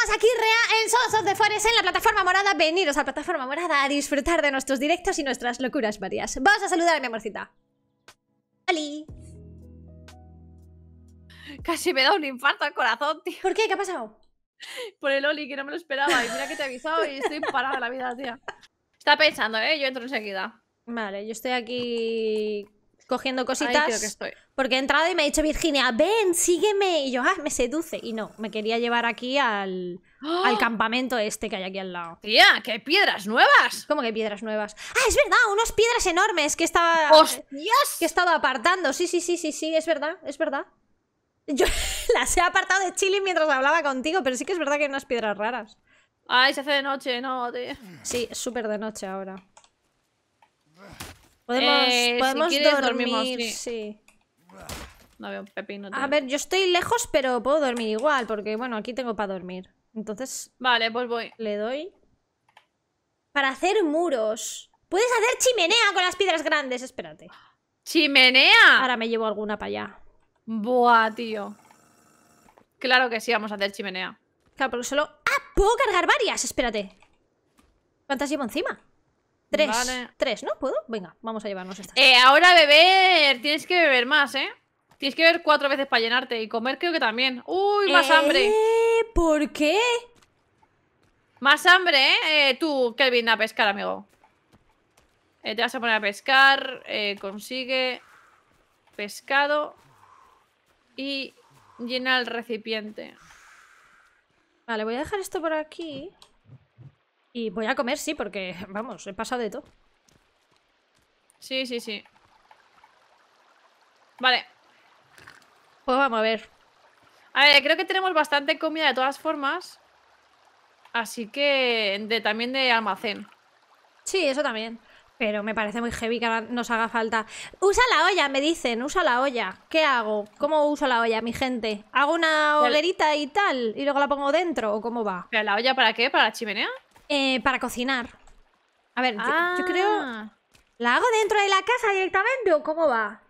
estamos aquí en Sons of the Forest en la plataforma morada. Veniros a la plataforma morada a disfrutar de nuestros directos y nuestras locuras varias. Vamos a saludar a mi amorcita. ¡Ali! Casi me da un infarto al corazón, tío. ¿Por qué? ¿Qué ha pasado? Por el Oli, que no me lo esperaba. Y mira que te he avisado y estoy parada de la vida, tía. Está pensando, yo entro enseguida. Vale, yo estoy aquí cogiendo cositas. Ahí creo que estoy. Porque he entrado y me ha dicho Virginia, ven, sígueme. Y yo, me seduce. Y no, me quería llevar aquí al campamento este que hay aquí al lado. Tía, ¡qué piedras nuevas! ¿Cómo que piedras nuevas? ¡Ah, es verdad! Unas piedras enormes que estaba... ¡Hostias! Que he estado apartando. Sí, es verdad, es verdad. Yo las he apartado de chile mientras hablaba contigo, pero sí que es verdad que hay unas piedras raras. Ay, se hace de noche, no, tío. Sí, es súper de noche ahora. Podemos si quieres, dormir, dormimos, sí. No veo un pepino, tío. A ver, yo estoy lejos, pero puedo dormir igual, porque bueno, aquí tengo para dormir. Entonces... Vale, pues voy. Le doy. Para hacer muros. Puedes hacer chimenea con las piedras grandes, espérate. ¡Chimenea! Ahora me llevo alguna para allá. Buah, tío. Claro que sí, vamos a hacer chimenea. Claro, porque solo... ¡Ah! ¡Puedo cargar varias! Espérate. ¿Cuántas llevo encima? 3. Vale. 3, ¿no? ¿Puedo? Venga, vamos a llevarnos estas. Ahora beber. Tienes que beber más, ¿eh? Tienes que beber 4 veces para llenarte. Y comer creo que también. ¡Uy, más hambre! ¿Por qué? Más hambre, ¿eh? Tú, Kelvin, a pescar, amigo. Te vas a poner a pescar. Consigue pescado. Y llena el recipiente. Vale, voy a dejar esto por aquí. Y voy a comer, sí, porque, vamos, he pasado de todo. Sí, sí, sí. Vale. Pues vamos a ver. A ver, creo que tenemos bastante comida de todas formas. Así que... también de almacén. Sí, eso también. Pero me parece muy heavy que ahora nos haga falta. Usa la olla, me dicen, usa la olla. ¿Qué hago? ¿Cómo uso la olla, mi gente? ¿Hago una hoguerita y tal? ¿Y luego la pongo dentro? ¿O cómo va? ¿Pero la olla para qué? ¿Para la chimenea? Para cocinar. A ver, yo creo... ¿La hago dentro de la casa directamente o cómo va?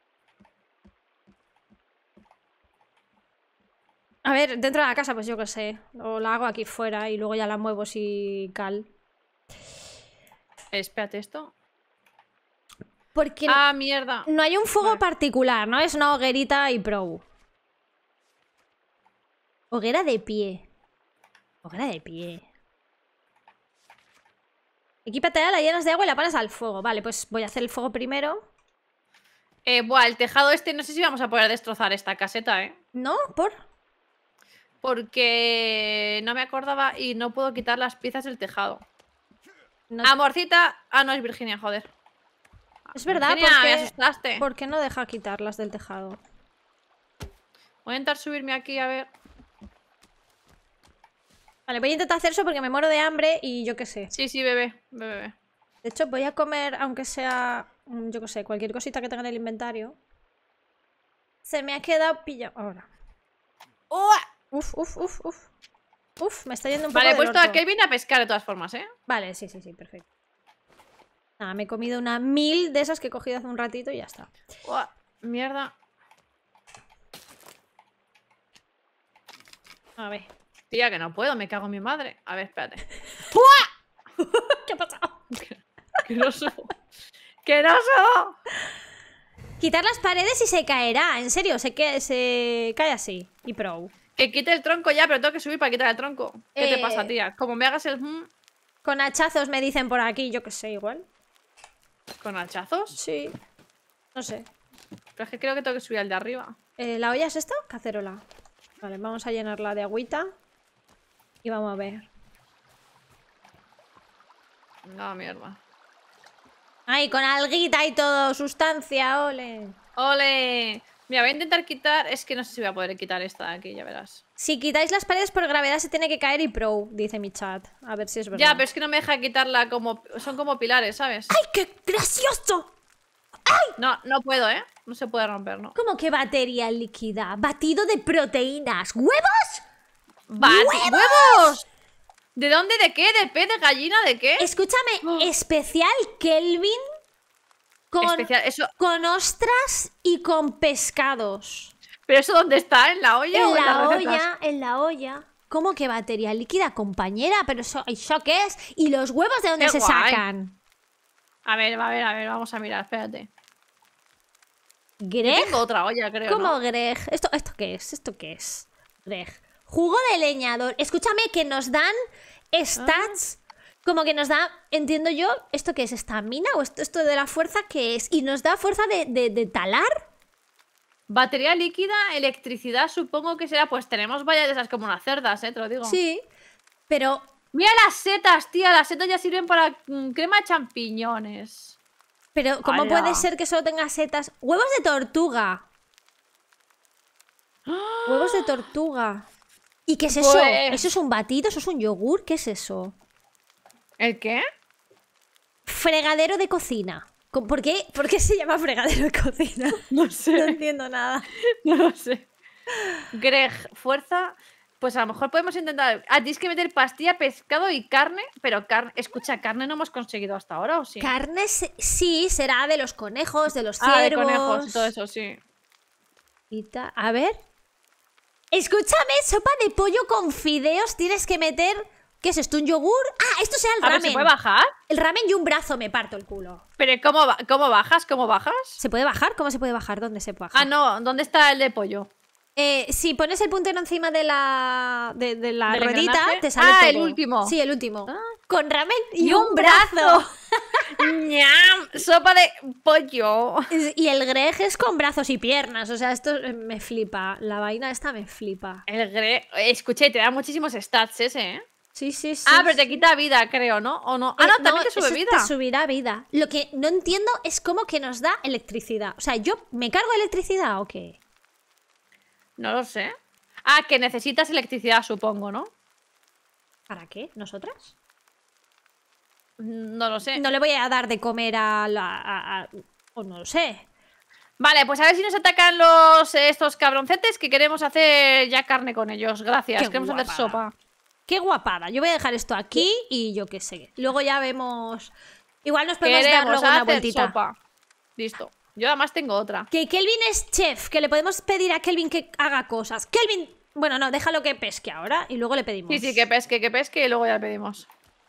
A ver, dentro de la casa, pues yo qué sé. O la hago aquí fuera y luego ya la muevo si cal. Espérate, esto. Porque mierda. no hay un fuego particular, ¿no? Es una hoguerita y pro. Hoguera de pie. Hoguera de pie. Equípate, la llenas de agua y la pones al fuego. Vale, pues voy a hacer el fuego primero. Buah, el tejado este, no sé si vamos a poder destrozar esta caseta, ¿eh? ¿No? ¿Por? Porque no me acordaba y no puedo quitar las piezas del tejado. No. Amorcita. No es Virginia, joder. Es verdad, Virginia, me asustaste. ¿Por qué no deja quitarlas del tejado? Voy a intentar subirme aquí, a ver. Vale, voy a intentar hacer eso porque me muero de hambre y yo qué sé. Sí, sí, bebé. Bebé. De hecho, voy a comer, aunque sea, yo qué sé, cualquier cosita que tenga en el inventario. Se me ha quedado pillado ahora. Uf. Uf, me está yendo un poco Vale, he del puesto a orto. Kelvin a pescar de todas formas, ¿eh? Vale, sí, perfecto. Nada, me he comido una 1000 de esas que he cogido hace un ratito y ya está. Mierda. A ver. Tía, que no puedo, me cago en mi madre. A ver, espérate. ¿Qué ha pasado? ¡Qué oso! ¡Qué oso! Quitar las paredes y se caerá. En serio, se cae así. Y pro. Que quite el tronco ya, pero tengo que subir para quitar el tronco. ¿Qué te pasa, tía? Como me hagas el... Con hachazos me dicen por aquí, yo qué sé, igual. ¿Con hachazos? Sí. No sé. Pero es que creo que tengo que subir al de arriba. ¿La olla es esta? Cacerola. Vale, vamos a llenarla de agüita. Y vamos a ver. No, mierda. ¡Ay, con alguita y todo! ¡Sustancia! ¡Ole! ¡Ole! Mira, voy a intentar quitar... Es que no sé si voy a poder quitar esta de aquí, ya verás. Si quitáis las paredes por gravedad se tiene que caer y pro, dice mi chat. A ver si es verdad. Ya, pero es que no me deja quitarla como... Son como pilares, ¿sabes? ¡Ay, qué gracioso! No, no puedo, ¿eh? No se puede romper, ¿no? ¿Cómo que batería líquida? Batido de proteínas. ¿Huevos? ¡Huevos! ¿De dónde? ¿De qué? ¿De pez? ¿De gallina? ¿De qué? Escúchame, especial Kelvin con ostras y con pescados. ¿Pero eso dónde está? ¿En la olla o en las recetas? En la olla. ¿Cómo que batería líquida, compañera? ¿Pero eso qué es? ¿Y los huevos de dónde Qué se guay. sacan? A ver, vamos a mirar, espérate. Yo ¿Greg? tengo otra olla, creo, ¿Cómo ¿no? Greg? ¿Esto qué es? ¿Esto qué es? Greg. Jugo de leñador. Escúchame, que nos dan stats. Como que nos da, entiendo yo, ¿esto qué es? ¿Estamina? ¿O esto de la fuerza qué es? ¿Y nos da fuerza de talar? Batería líquida, electricidad, supongo que será. Pues tenemos vallas de esas como unas cerdas, te lo digo. Sí. Pero, Mira las setas, tía. Las setas ya sirven para crema de champiñones. ¿cómo ¡Hala! puede ser que solo tenga setas? ¡Huevos de tortuga! ¡Huevos de tortuga! ¿Y qué es eso? Pues- ¿Eso es un batido? ¿Eso es un yogur? ¿Qué es eso? ¿El qué? Fregadero de cocina. ¿Por qué se llama fregadero de cocina? No No sé. entiendo nada. No lo sé. Greg, fuerza. Pues a lo mejor podemos intentar. Ah, tienes que meter pastilla, pescado y carne. Pero carne. Escucha, carne no hemos conseguido hasta ahora, ¿o sí? Carne sí, será de los conejos, de los Ah, de ciervos. conejos y todo eso, sí. A ver. Escúchame, sopa de pollo con fideos. Tienes que meter. ¿Qué es esto? ¿Un yogur? Ah, esto será el A ver, ramen. ¿se puede bajar? El ramen y un brazo me parto el culo. Pero ¿cómo bajas? ¿Cómo bajas? ¿Se puede bajar? ¿Cómo se puede bajar? ¿Dónde se puede bajar? Ah, no. ¿Dónde está el de pollo? Si pones el puntero encima de la ¿Del ruedita, engranaje? te sale Ah, todo. el último. Sí, el último. Ah. Con ramen y Y un un brazo. ¡Ñam! Sopa de pollo. Y el Greg es con brazos y piernas. O sea, esto me flipa. La vaina esta me flipa. El Greg. Escuché, te da muchísimos stats ese, ¿eh? Sí, sí, sí. Ah, pero te sí. quita vida, creo, ¿no? ¿O no? Ah, no, también te sube eso vida. Te subirá vida. Lo que no entiendo es cómo que nos da electricidad. O sea, ¿yo me cargo electricidad o qué? No lo sé. Ah, que necesitas electricidad, supongo, ¿no? ¿Para qué? ¿Nosotras? No lo sé. No le voy a dar de comer o no lo sé. Vale, pues a ver si nos atacan estos cabroncetes que queremos hacer ya carne con ellos. Gracias. Qué Queremos hacer guapada. sopa. Qué guapada. Yo voy a dejar esto aquí y yo qué sé. Luego ya vemos. Igual nos podemos dar Queremos luego una hacer vueltita. sopa. Listo. Yo además tengo otra. Que Kelvin es chef, que le podemos pedir a Kelvin que haga cosas. Kelvin, bueno, no, déjalo que pesque ahora y luego le pedimos. Sí, sí, que pesque y luego ya le pedimos.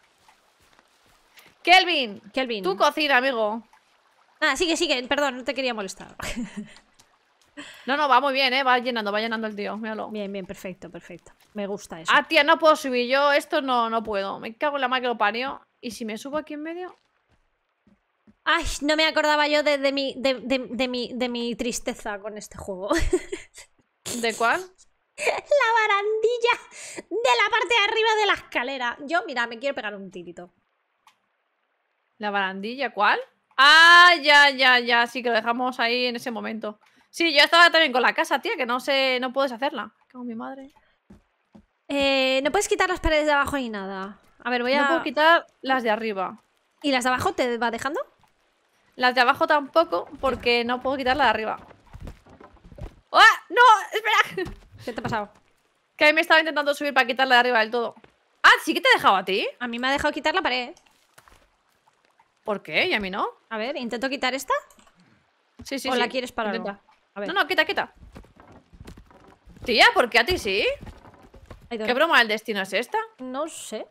Kelvin, Kelvin. tú cocina, amigo. Ah, sigue, perdón, no te quería molestar. No, no, va muy bien, va llenando el tío, míralo. Bien, bien, perfecto, perfecto. Me gusta eso. Ah, tía, no puedo subir yo, esto no puedo. Me cago en la madre que lo parió. ¿Y si me subo aquí en medio? Ay, no me acordaba yo de mi tristeza con este juego. ¿De cuál? La barandilla de la parte de arriba de la escalera. Yo, mira, me quiero pegar un tirito. ¿La barandilla? ¿Cuál? Ah, ya, sí que lo dejamos ahí en ese momento. Sí, yo estaba también con la casa, tía, que no sé, no puedes hacerla. Cago en mi madre. No puedes quitar las paredes de abajo ni nada. A ver, voy a... No puedo quitar las de arriba. ¿Y las de abajo te va dejando? Las de abajo tampoco, porque no puedo quitar la de arriba. ¡Ah! ¡No! ¡Espera! ¿Qué te ha pasado? Que a mí me estaba intentando subir para quitar la de arriba del todo. Ah, ¿sí que te he dejado a ti? A mí me ha dejado quitar la pared. ¿Por qué? ¿Y a mí no? A ver, intento quitar esta. Sí, sí, ¿O sí. la quieres para Intenta. luego? A ver. No, quita. Tía, ¿por qué a ti sí? Ahí ¿Qué broma del destino es esta? No sé.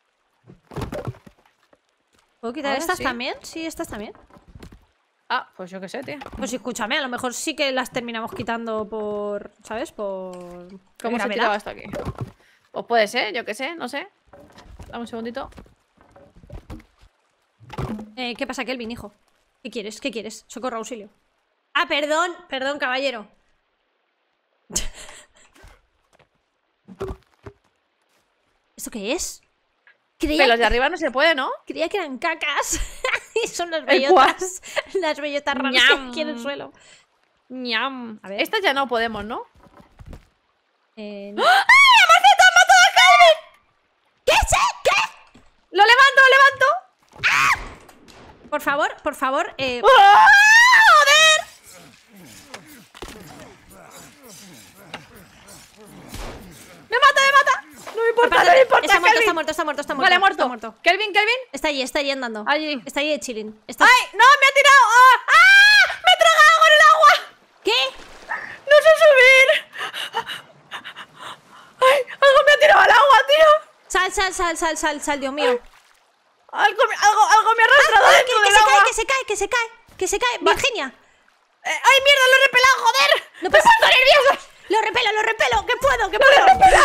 ¿Puedo quitar Ahora estas sí. también? Sí, estas también. Ah, pues yo qué sé, tía. Pues escúchame, a lo mejor sí que las terminamos quitando por... ¿Sabes? Por... ¿Cómo se gravedad. tiraba esto aquí? Pues puede ser, yo qué sé, no sé. Dame un segundito. ¿Qué pasa, Kelvin, hijo? ¿Qué quieres? ¿Qué quieres? Socorro, auxilio. Ah, perdón, caballero. ¿Esto qué es? Pero los de arriba no se puede, ¿no? Creía que eran cacas. Y son las ¿El cuál? bellotas. Las bellotas raras que hay Ñam. aquí en el suelo. Ñam. A ver. Estas ya no podemos, ¿no? No. ¡Ay, Amaceta, ha matado a Calvin! ¿Qué es? ¿Qué? ¡Lo levanto! Por favor, ¡Ah! ¡Joder! ¡Me mata! No me importa, no me importa, está muerto, Kelvin. está muerto. Vale, Está muerto. ¿Kelvin? Está allí andando. Allí. Está ahí de chilling. Está... ¡Ay! ¡No! ¡Me ha tirado! ¡Ah! ¡Ah! ¡Me he tragado con el agua! ¿Qué? ¡No sé subir! ¡Ay! ¡Algo me ha tirado al Sal, Dios mío. Algo me ha arrastrado dentro del agua. Que se cae, Virginia. ¡Ay, mierda! ¡Lo he repelado, joder! No pasa ¡Estoy nerviosa! Lo repelo, que puedo.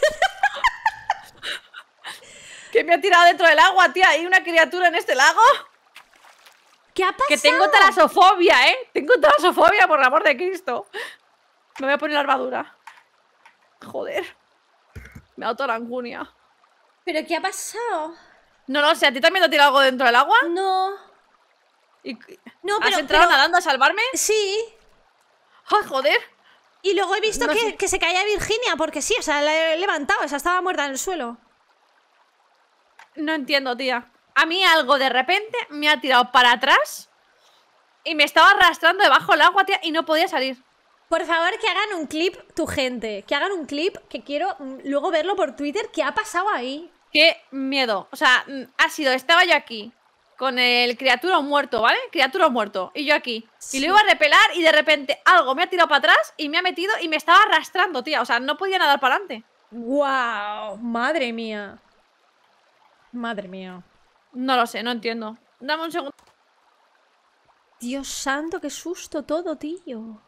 Que me ha tirado dentro del agua, tía. ¿Hay una criatura en este lago? ¿Qué ha pasado? Que tengo talasofobia, ¿eh? Tengo talasofobia, por el amor de Cristo. Me voy a poner la armadura. Joder. Me ha dado talangunia. ¿Pero qué ha pasado? No lo sé. ¿A ti también te ha tirado algo dentro del agua? No. No, ¿Has entrado nadando a salvarme? Sí. ¡Ay, joder! Y luego he visto que se caía Virginia, porque sí, o sea, la he levantado, o sea, estaba muerta en el suelo. No entiendo, tía. A mí algo de repente me ha tirado para atrás y me estaba arrastrando debajo del agua, tía, y no podía salir. Por favor, que hagan un clip, tu gente. Que hagan un clip, que quiero luego verlo por Twitter. ¿Qué ha pasado ahí? ¡Qué miedo! O sea, estaba yo aquí con el criatura muerto, ¿vale? Criatura muerto. Y yo aquí. Sí. Y lo iba a repelar y de repente algo me ha tirado para atrás y me ha metido y me estaba arrastrando, tía. O sea, no podía nadar para adelante. ¡Wow! Madre mía. Madre mía. No lo sé, no entiendo. Dame un segundo. Dios santo, qué susto todo, tío.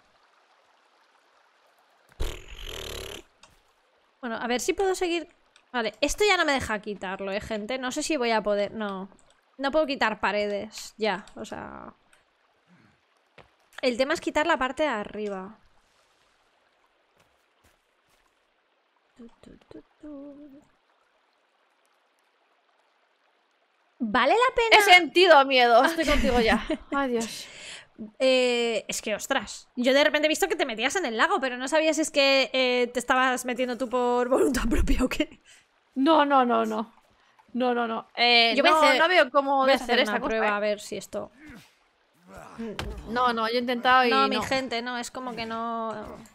Bueno, a ver si puedo seguir... Vale, esto ya no me deja quitarlo, gente. No sé si voy a poder... No. No puedo quitar paredes. Ya, o sea... El tema es quitar la parte de arriba. ¿Vale la pena? He sentido miedo. Estoy contigo ya. Ay, Dios. Es que, ostras, yo de repente he visto que te metías en el lago, pero no sabía si es que te estabas metiendo tú por voluntad propia o qué. No. No. Yo no veo cómo voy a hacer esta una cosa, prueba a ver si esto... No, yo he intentado y No, mi gente, no, es como que no...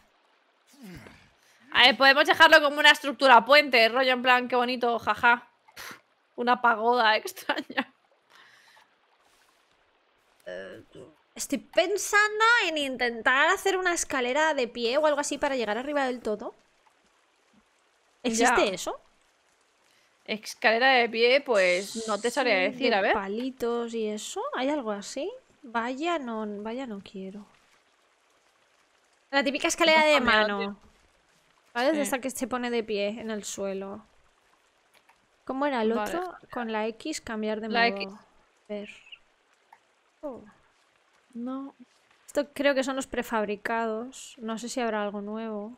A ver, podemos dejarlo como una estructura puente, rollo en plan, qué bonito, jaja. Una pagoda extraña. Estoy pensando en intentar hacer una escalera de pie o algo así para llegar arriba del todo. ¿Existe Ya. eso? Escalera de pie, pues no te sabría decir, De a ver. palitos y eso, ¿hay algo así? Vaya no quiero. La típica escalera de mano. ¿Vale? Sí. De esta que se pone de pie en el suelo. ¿Cómo era el Vale. otro? Con la X cambiar de La modo. X. Ver. Oh. No. Esto creo que son los prefabricados. No sé si habrá algo nuevo.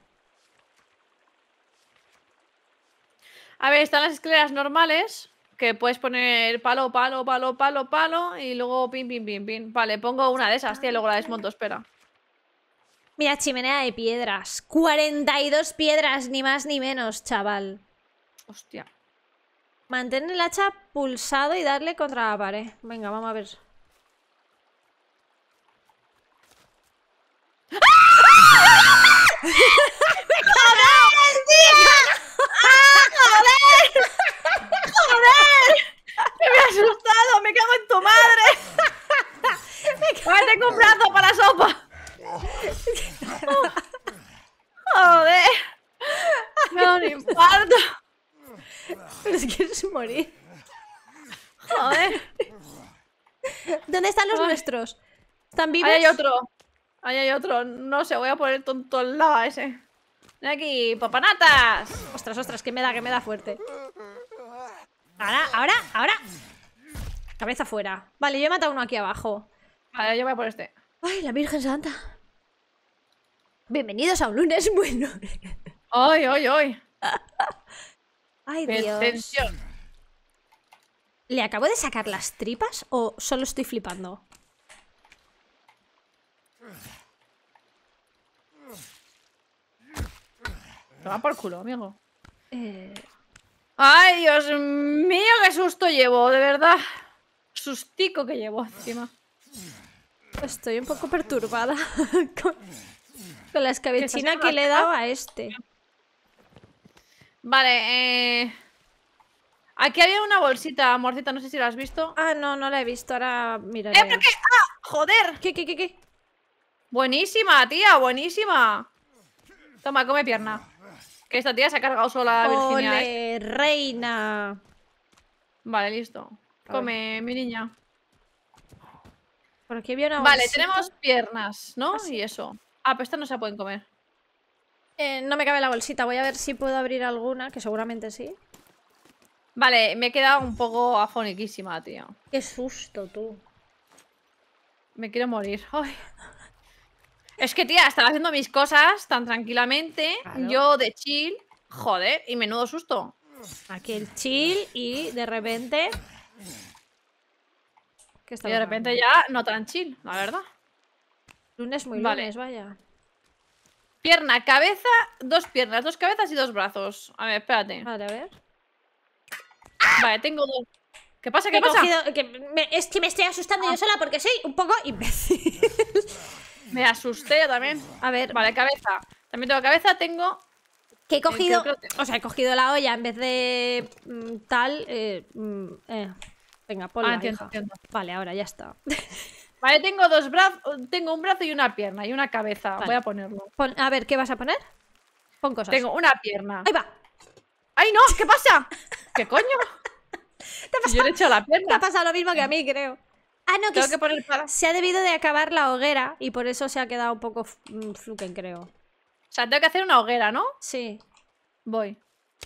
A ver, están las escaleras normales, que puedes poner palo, y luego pin. Vale, pongo una de esas, tía, y luego la desmonto, espera. Mira, chimenea de piedras. 42 piedras, ni más ni menos, chaval. Hostia. Mantén el hacha pulsado y darle contra la pared. Venga, vamos a ver. ¡Me he asustado! ¡Me cago en tu madre! ¡Vale, tengo un brazo para la sopa! ¡Joder! Me da un infarto. Pero es que es morir. ¡Joder! ¿Dónde están los nuestros? ¿Están vivos? Ahí hay otro. Ahí hay otro. No sé, voy a poner tonto el lava ese. Ven aquí, papanatas. Ostras, que me da fuerte. Ahora. Cabeza fuera. Vale, yo he matado uno aquí abajo. Vale, yo voy a por este. Ay, la Virgen Santa. Bienvenidos a un lunes bueno. ¡Ay! Ay, ¡Qué Dios. tensión! ¿Le acabo de sacar las tripas o solo estoy flipando? Toma por culo, amigo. ¡Ay, Dios mío! ¡Qué susto llevo! De verdad. Sustico que llevo encima. Estoy un poco perturbada con la escabechina ¿Estás que le he dado a este. Vale, aquí había una bolsita, amorcita, no sé si la has visto. Ah, no la he visto, ahora miraré. ¿Pero qué? ¡Ah! ¡Joder! ¿Qué? Buenísima, tía, buenísima. Toma, come pierna. Que esta tía se ha cargado sola a Virginia. ¡Ole, reina! Vale, listo. Come, mi niña. Por aquí había una Vale, bolsita. tenemos piernas, ¿no? Ah, sí. Y eso. Ah, pero estas no se pueden comer. No me cabe la bolsita. Voy a ver si puedo abrir alguna, que seguramente sí. Vale, me he quedado un poco afoniquísima, tío. Qué susto, tú. Me quiero morir. Ay. Es que, tía, estaba haciendo mis cosas tan tranquilamente. Claro. Yo de chill. Joder, y menudo susto. Aquí el chill y de repente... ¿Qué está Y de pasando? repente ya no tan chill, la verdad. Lunes muy Vale. lunes, vaya. Pierna, cabeza, dos piernas, dos cabezas y dos brazos. A ver, espérate. Vale, a ver. Vale, tengo dos. ¿Qué pasa? ¿Qué He pasa? cogido- es que me estoy asustando yo sola porque soy un poco imbécil. Me asusté yo también. A ver, Vale, cabeza. También tengo cabeza, tengo... que he cogido... creo que- O sea, he cogido la olla en vez de tal... Venga, ponla, entiendo, hija. entiendo. Vale, ahora ya está. Vale, tengo dos brazos, tengo un brazo y una pierna y una cabeza. Vale. Voy a ponerlo. A ver, ¿qué vas a poner? Pon cosas. Tengo una pierna. ¡Ahí va! ¡Ay, no! ¿Qué pasa? ¿Qué coño? Si yo le he hecho la Te ha pierna. pasado lo mismo que a mí, creo. Ah, no, que, Tengo que poner para... O se ha debido de acabar la hoguera y por eso se ha quedado un poco fluken, creo. sea, tengo que hacer una hoguera, ¿no? Sí. Voy.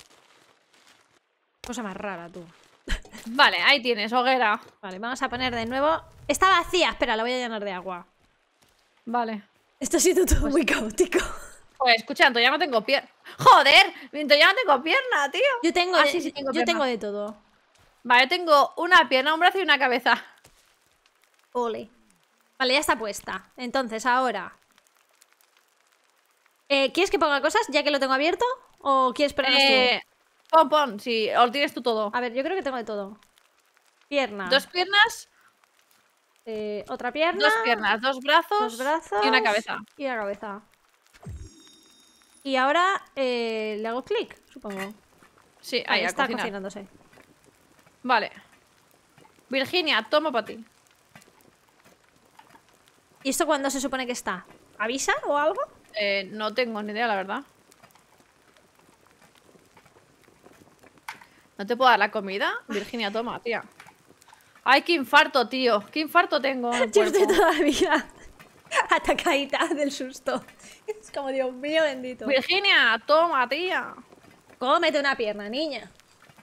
Cosa más rara, tú. Vale, ahí tienes, hoguera. Vale, vamos a poner de nuevo... Está vacía, espera, la voy a llenar de agua. Vale. Esto ha sido todo muy caótico. Pues escucha, entonces ya no tengo pierna. ¡Joder! Entonces ya no tengo pierna, tío. Yo tengo, Ah, de, sí, tengo yo pierna. tengo de todo. Vale, tengo una pierna, un brazo y una cabeza. Ole. Vale, ya está puesta. Entonces, ahora... ¿Quieres que ponga cosas ya que lo tengo abierto? ¿O quieres ponerlas tú? Pon, sí, o lo tienes tú todo. A ver, yo creo que tengo de todo. Pierna. Dos piernas, Otra pierna. dos brazos, Dos brazos. y una cabeza. Y la cabeza. Y ahora le hago clic, supongo. Sí, Ahí ahí, a está cocinar. cocinándose. Vale. Virginia, toma para ti. ¿Y esto cuándo se supone que está? ¿Avisa o algo? No tengo ni idea, la verdad. ¿No te puedo dar la comida? Virginia, toma, tía. Ay, qué infarto, tío. Qué infarto tengo en el Yo estoy cuerpo. todavía atacadita del susto. Es como, Dios mío, bendito. Virginia, toma, tía. Cómete una pierna, niña.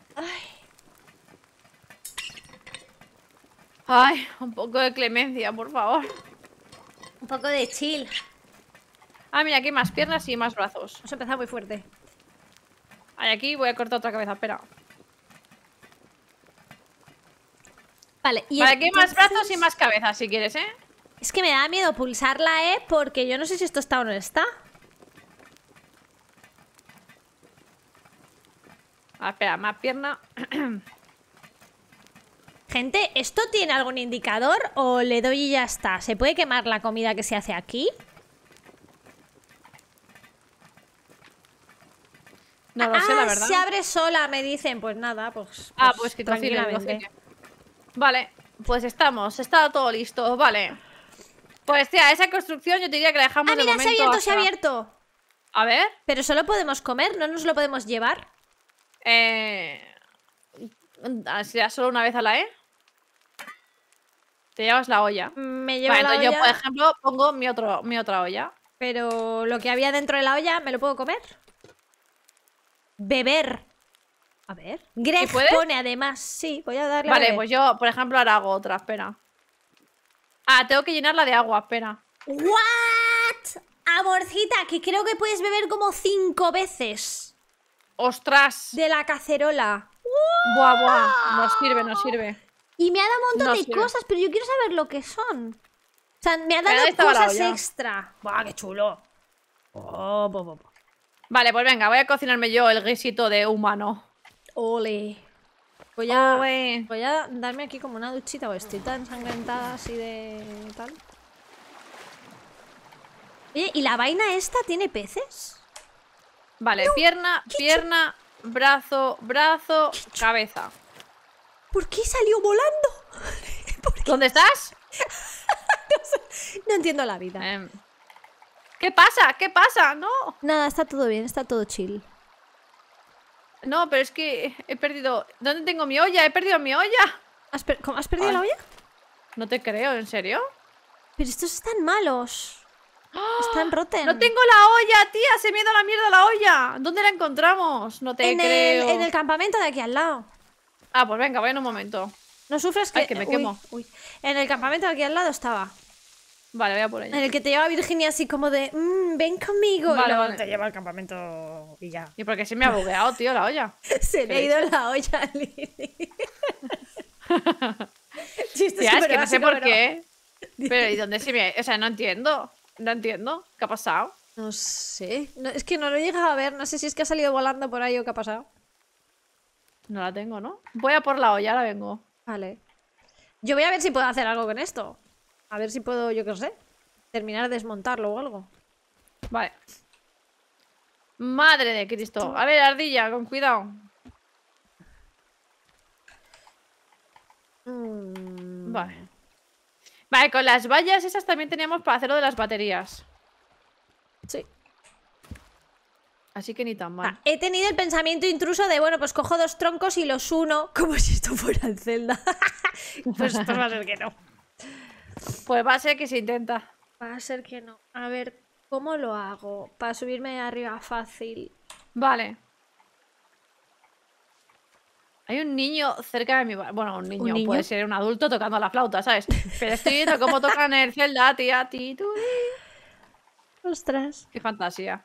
Ay, un poco de clemencia, por favor. Un poco de chill. Ah, mira, aquí hay más piernas y más brazos. Hemos empezado muy fuerte. Ay, aquí voy a cortar otra cabeza, espera. Vale, y Vale, aquí hay más entonces- brazos y más cabezas, si quieres, ¿eh? Es que me da miedo pulsar la E porque yo no sé si esto está o no está. Ah, espera, más pierna. Gente, ¿esto tiene algún indicador o le doy y ya está? ¿Se puede quemar la comida que se hace aquí? No lo sé, la verdad. Se abre sola, me dicen. Pues nada, pues Pues que cocine, tranquilamente. cocine. Vale, pues estamos. Está todo listo, vale. Pues, tía, esa construcción yo te diría que la dejamos Ah, de mira, se ha momento abierto, se ha hasta- abierto. A ver. Pero solo podemos comer, no nos lo podemos llevar. ¿Será solo una vez a la E? Te llevas la olla. Me llevo Vale, la entonces olla, yo, por ejemplo, pongo mi otra olla. pero lo que había dentro de la olla, ¿me lo puedo comer? Beber. A ver. Greg puedes? pone además. Sí, voy a darle a Vale, beber. pues yo, por ejemplo, ahora hago otra, espera. Ah, tengo que llenarla de agua, espera. ¿What? Amorcita, que creo que puedes beber como 5 veces ¡Ostras! de la cacerola. Buah, buah. Nos sirve, nos sirve. Y me ha dado un montón No de sirve. cosas, pero yo quiero saber lo que son. O sea, me ha Pero ahí dado estaba la cosas olla. extra. ¡Buah, qué chulo! Vale, pues venga, voy a cocinarme yo el guisito de humano. Ole. Voy a, Ole. voy a darme aquí como una duchita, o estoy tan ensangrentada así de tal. Oye, ¿y la vaina esta tiene peces? Vale, pierna, pierna, brazo, brazo, cabeza. ¿Por qué salió volando? ¿Dónde estás? No entiendo la vida. ¿Qué pasa? ¿Qué pasa? No. Nada, está todo bien, está todo chill. No, pero es que he perdido... ¿Dónde tengo mi olla? He perdido mi olla. ¿Cómo has perdido la olla? No te creo, ¿en serio? Pero estos están malos. Están roten. ¡No tengo la olla, tía! ¡Se me ha ido la mierda la olla! ¿Dónde la encontramos? No te creo. En el campamento de aquí al lado. Ah, pues venga, voy en un momento. No sufres que... Ay, que me quemo. Uy. En el campamento de aquí al lado estaba. Vale, voy a por ella. En el que te lleva Virginia así como de... ven conmigo. Vale, y luego vale. te lleva al campamento y ya. ¿Y por qué se me ha bugueado, tío, la olla? Se le ha ido la olla a Lili. Chiste Tía, es súper que no sé básico, por pero- qué. Pero ¿y dónde se me...? O sea, no entiendo. No entiendo. ¿Qué ha pasado? No sé. Es que no lo he llegado a ver. No sé si es que ha salido volando por ahí o qué ha pasado. No la tengo, ¿no? Voy a por la olla, ahora vengo. Vale. Yo voy a ver si puedo hacer algo con esto. A ver si puedo, yo qué sé, terminar de desmontarlo o algo. Vale. Madre de Cristo. A ver, ardilla, con cuidado. Vale. Vale, con las vallas esas también teníamos para hacer lo de las baterías. Sí. Así que ni tan mal. He tenido el pensamiento intruso de, bueno, pues cojo 2 troncos y los uno, como si esto fuera el Zelda. Pues va a ser que no. Pues va a ser que se intenta. Va a ser que no. A ver, ¿cómo lo hago? Para subirme arriba fácil. Vale. Hay un niño cerca de mi... Bueno, un niño, niño? puede ser un adulto tocando la flauta, ¿sabes? Pero estoy viendo cómo tocan el Zelda, tía, Ostras. Qué fantasía.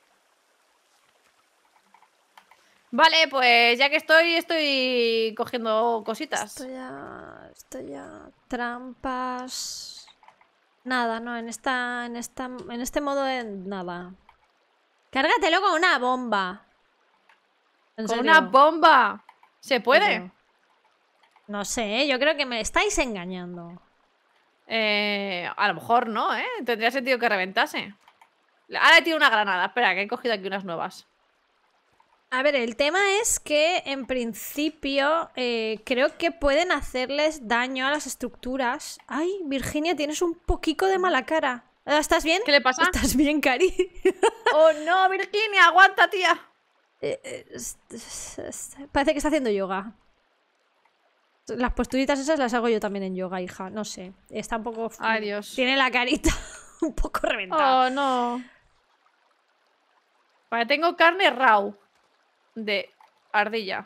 Vale, pues ya que estoy cogiendo cositas. Esto ya. Trampas. Nada, no, en este modo nada. Cárgatelo con una bomba. ¿En Con serio? una bomba. ¿Se puede? No sé, yo creo que me estáis engañando. A lo mejor no, ¿eh? Tendría sentido que reventase. Ahora he tirado una granada. Espera, que he cogido aquí unas nuevas. A ver, el tema es que en principio creo que pueden hacerles daño a las estructuras. Ay, Virginia, tienes un poquito de mala cara. ¿Estás bien? ¿Qué le pasa? ¿Estás bien, Cari? ¡Oh, no, Virginia! ¡Aguanta, tía! Parece que está haciendo yoga. Las posturitas esas las hago yo también en yoga, hija. No sé. Está un poco... Ay, Dios. Tiene la carita un poco reventada. Oh, no. Vale, tengo carne raw. De ardilla.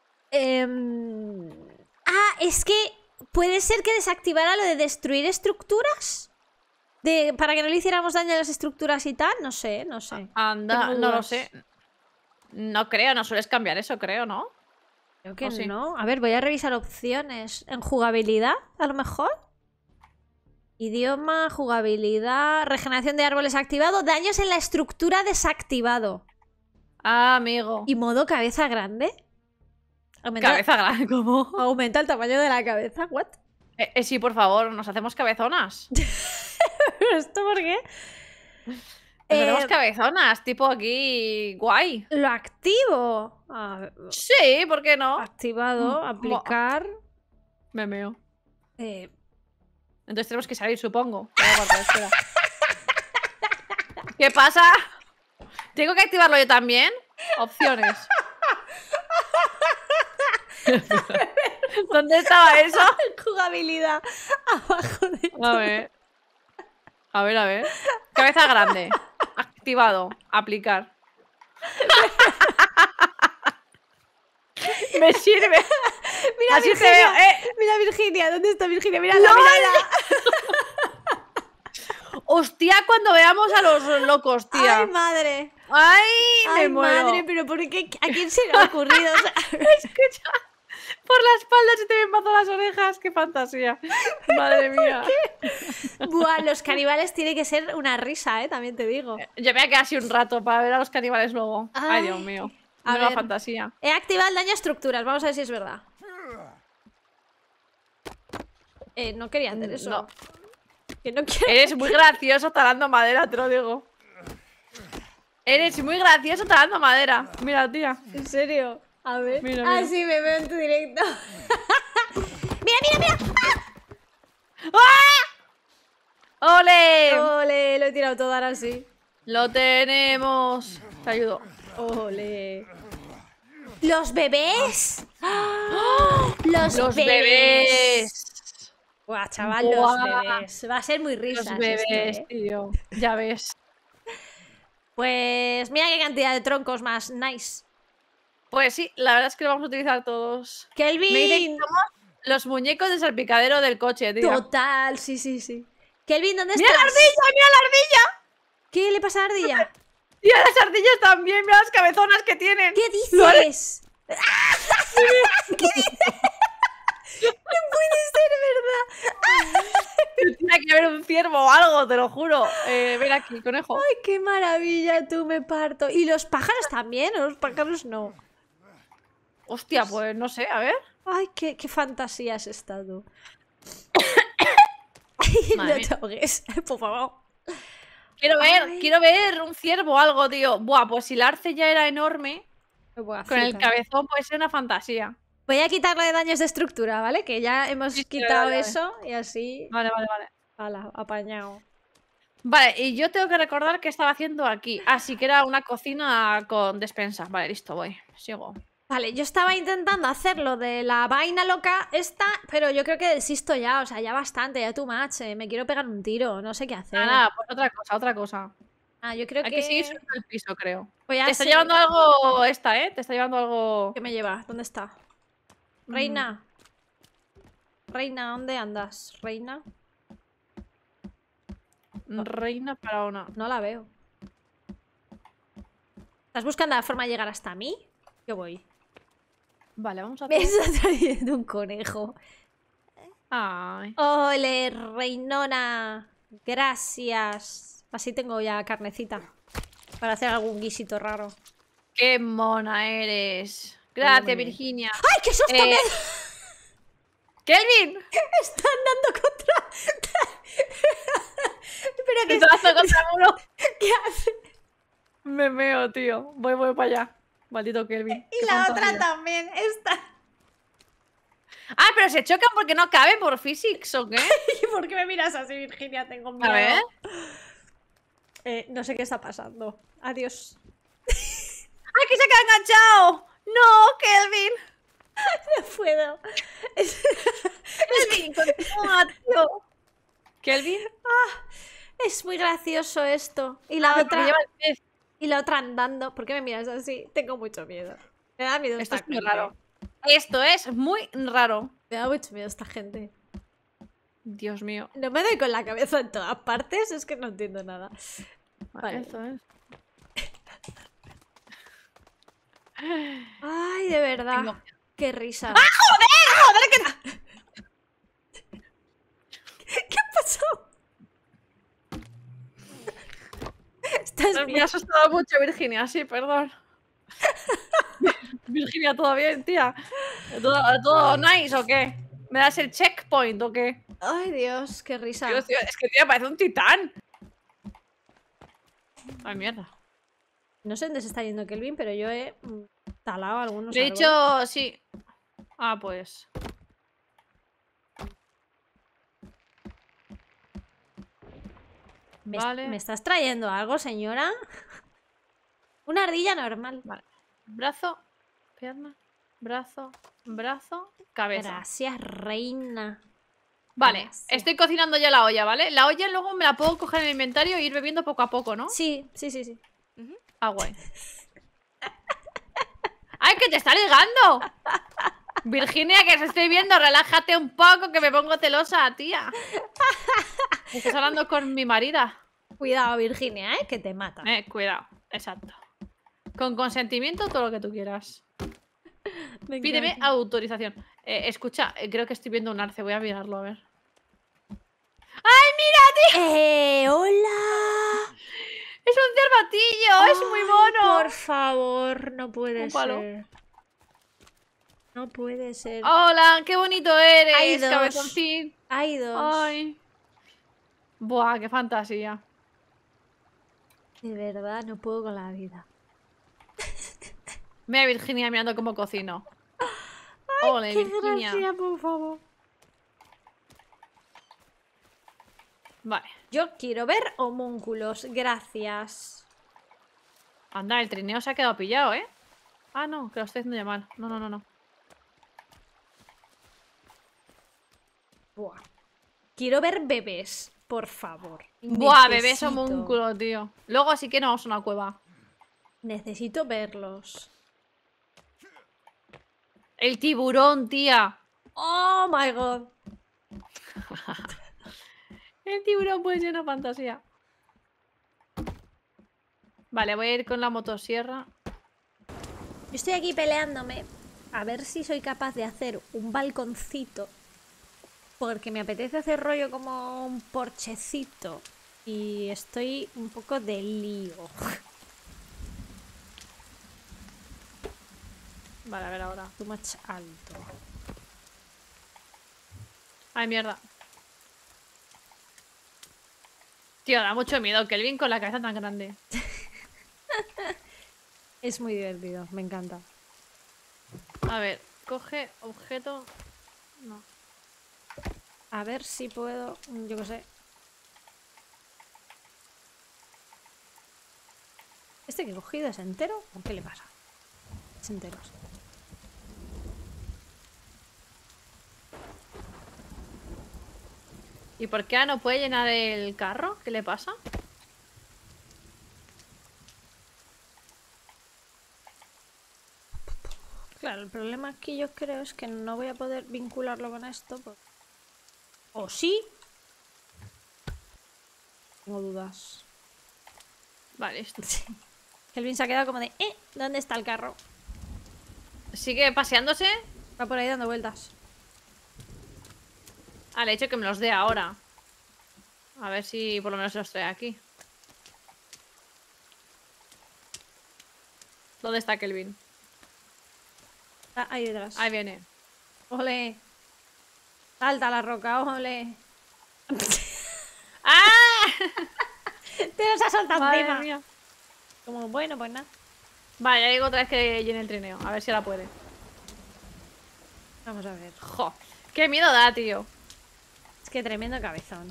Es que puede ser que desactivara lo de destruir estructuras. Para que no le hiciéramos daño a las estructuras y tal. No sé, no sé. Anda, Tengo no lo dudas. sé. No creo, no sueles cambiar eso, creo, ¿no? Creo que ¿O sí? no. A ver, voy a revisar opciones. ¿En jugabilidad, a lo mejor? Idioma, jugabilidad, regeneración de árboles activado, daños en la estructura desactivado. Ah, amigo. ¿Y modo cabeza grande? Cabeza grande, ¿cómo? Aumenta el tamaño de la cabeza. ¿What? Sí, por favor, nos hacemos cabezonas. ¿Esto por qué? Nos hacemos cabezonas, tipo aquí, guay. Lo activo. A ver, Sí, ¿por qué no? activado, aplicar. Me meo. eh, Entonces tenemos que salir, supongo. Espera. ¿Qué pasa? ¿Tengo que activarlo yo también? Opciones. ¿Dónde estaba eso? jugabilidad. Abajo de A ver. A ver, a ver. Cabeza grande. Activado. Aplicar. Me sirve. Mira, Así te Virginia. veo, Mira, Virginia. ¿Dónde está Virginia? Mira, ¡Lol! mira. Hostia, cuando veamos a los locos, tía. ¡Ay, madre! ¡Ay, me ¡Ay, muero! madre! ¿Pero por qué? ¿A quién se le ha ocurrido? O sea, Escucha, por la espalda se te ven para todas las orejas. ¡Qué fantasía! Madre mía. buah, los caníbales tiene que ser una risa, ¿eh? También te digo. Yo me voy a quedar así un rato para ver a los caníbales luego. Ay, Ay, Dios mío. a Nueva ver. fantasía. He activado el daño a estructuras. Vamos a ver si es verdad. No quería hacer eso. No. Que no quiero. Eres muy gracioso talando madera, te lo digo. Eres muy gracioso talando madera. Mira, tía. ¿En serio? A ver. Mira, Ah, mira. sí, me veo en tu directo. ¡Mira, mira, mira! ¡Ole! ¡Ole! Lo he tirado todo ahora sí. Lo tenemos. Te ayudo. ¡Ole! ¡Los bebés! ¡Ah! ¡Los bebés! Buah, chaval, Buah. los bebés. Va a ser muy risas Los bebés, esto, ¿eh? tío. Ya ves. Pues mira qué cantidad de troncos más. Nice. Pues sí, la verdad es que lo vamos a utilizar todos. ¡Kelvin! Me dicen que somos los muñecos de salpicadero del coche, tío. Total, sí, sí, sí. Kelvin, ¿dónde ¡Mira estás? la ardilla! ¡Mira la ardilla! ¿Qué le pasa a la ardilla? ¡Tío, las ardillas también! ¡Mira las cabezonas que tienen! ¿Qué dices? ¿Qué dices? No puede ser verdad. Tiene que haber un ciervo o algo, te lo juro. Ven aquí, conejo. Ay, qué maravilla, tú me parto. ¿Y los pájaros también? ¿O los pájaros no? Hostia, pues no sé, a ver. Ay, qué fantasía has estado. Madre No mía. te ahogues, por favor. Ay. Quiero ver un ciervo o algo, tío. Buah, pues si la arce ya era enorme, Me voy a con el flipar. cabezón puede ser una fantasía. Voy a quitarle de daños de estructura, ¿vale? Que ya hemos Sí, sí, quitado vale, vale. eso y así. Vale, vale, vale. Hala, apañado. Vale, y yo tengo que recordar qué estaba haciendo aquí. Ah, sí, que era una cocina con despensa. Vale, listo, voy. Sigo. Vale, yo estaba intentando hacer lo de la vaina loca esta, pero yo creo que desisto ya, o sea, ya bastante, ya too much, me quiero pegar un tiro, no sé qué hacer. Nada, pues otra cosa, otra cosa. Ah, yo creo Hay que seguir subiendo el piso, creo. voy a Te está seguir- llevando algo esta, ¿eh? Te está llevando algo... ¿Qué me lleva? ¿Dónde está? Reina. Reina, ¿dónde andas? Reina. Reina faraona. No la veo. ¿Estás buscando la forma de llegar hasta mí? Yo voy. Vale, vamos a Me hacer... está trayendo un conejo. Ay. Ole, reinona. Gracias. Así tengo ya carnecita. Para hacer algún guisito raro. Qué mona eres. Muy Gracias, bien. Virginia. ¡Ay, qué susto me ¡Kelvin! están dando contra! Pero ¡Te que vas contra el muro! ¿qué hace? Me meo, tío. Voy para allá. Maldito Kelvin. Y Qué la fantasía. otra también. Esta. Ah, pero se chocan porque no caben por physics, ¿o qué? ¿Y por qué me miras así, Virginia? Tengo miedo. A ver. No sé qué está pasando. Adiós. ¡Ay, que se ha enganchado! ¡No, Kelvin! No puedo. Kelvin, continúa, tío. ¿Kelvin? Es muy gracioso esto. Y Ah, la porque otra. lleva el pez. Y la otra andando. ¿Por qué me miras así? Tengo mucho miedo. Me da miedo Esto esta es muy gente. raro. Esto es muy raro. Me da mucho miedo esta gente. Dios mío. No me doy con la cabeza en todas partes. Es que no entiendo nada. Vale. Esto es. Ay, de verdad. Tengo- Qué risa. ¡Joder! ¿Qué ha pasado? Estás Me ha bien. asustado mucho, Virginia. Sí, perdón. Virginia, ¿todo bien, tía? ¿Todo nice o qué? ¿Me das el checkpoint o qué? Ay, Dios, qué risa. Dios, tío, es que, tía, parece un titán. Ay, mierda. No sé dónde se está yendo Kelvin, pero yo he talado algunos Le he árboles. dicho sí. Ah, pues. Vale. ¿Me estás trayendo algo, señora? Una ardilla normal. Vale. Brazo, pierna, brazo, brazo, cabeza. Gracias, reina. Vale, Gracias. estoy cocinando ya la olla, ¿vale? La olla luego me la puedo coger en el inventario e ir bebiendo poco a poco, ¿no? Sí, sí, sí, sí. Ah, guay. ¡Ay, que te está ligando! Virginia, que se estoy viendo, relájate un poco, que me pongo celosa, tía. Estás hablando con mi marida. Cuidado, Virginia, que te mata. Cuidado, exacto. Con consentimiento, todo lo que tú quieras. Me Pídeme encanta. autorización. Escucha, creo que estoy viendo un arce, voy a mirarlo, a ver. ¡Ay, mira, tío! ¡Hola! ¡Es un cervatillo! ¡Es muy Ay, mono! Por favor, no puede Un palo. ser. No puede ser. ¡Hola! ¡Qué bonito eres, Hay dos. cabezoncín! Hay dos. ¡Ay! ¡Buah, qué fantasía! De verdad, no puedo con la vida. Mira a Virginia mirando cómo cocino. ¡Ole, ¡Qué Virginia! gracia, por favor! Vale. Yo quiero ver homúnculos. Gracias. Anda, el trineo se ha quedado pillado, ¿eh? Ah, no, que lo estoy haciendo ya mal. No, no, no, no. Buah. Quiero ver bebés, por favor. Buah, bebés Necesito. homúnculo, tío. Luego así que nos vamos a una cueva. Necesito verlos. El tiburón, tía. Oh my god. El tiburón puede ser una fantasía. Vale, voy a ir con la motosierra. Yo estoy aquí peleándome a ver si soy capaz de hacer un balconcito. Porque me apetece hacer rollo como un porchecito. Y estoy un poco de lío. Vale, a ver ahora. Too much alto. Ay, mierda. Tío, da mucho miedo Kelvin con la cabeza tan grande. Es muy divertido, me encanta. A ver, coge objeto. No. A ver si puedo, yo qué sé. ¿Este que he cogido es entero? ¿O qué le pasa? Es entero. ¿Y por qué no puede llenar el carro? ¿Qué le pasa? Claro, el problema aquí yo creo es que no voy a poder vincularlo con esto. ¿O sí? Tengo dudas. Vale, esto. Kelvin se ha quedado como de, ¿dónde está el carro? ¿Sigue paseándose? Va por ahí dando vueltas. Ah, le he dicho que me los dé ahora. A ver si por lo menos se los trae aquí. ¿Dónde está Kelvin? Ah, ahí detrás. Ahí viene. Ole. Salta la roca, ole. ¡Ah! Te los ha soltado Madre encima. mía. Como, bueno, pues nada. Vale, ya digo otra vez que llene el trineo. A ver si ahora puede. Vamos a ver. Jo. Qué miedo da, tío. Es que tremendo cabezón.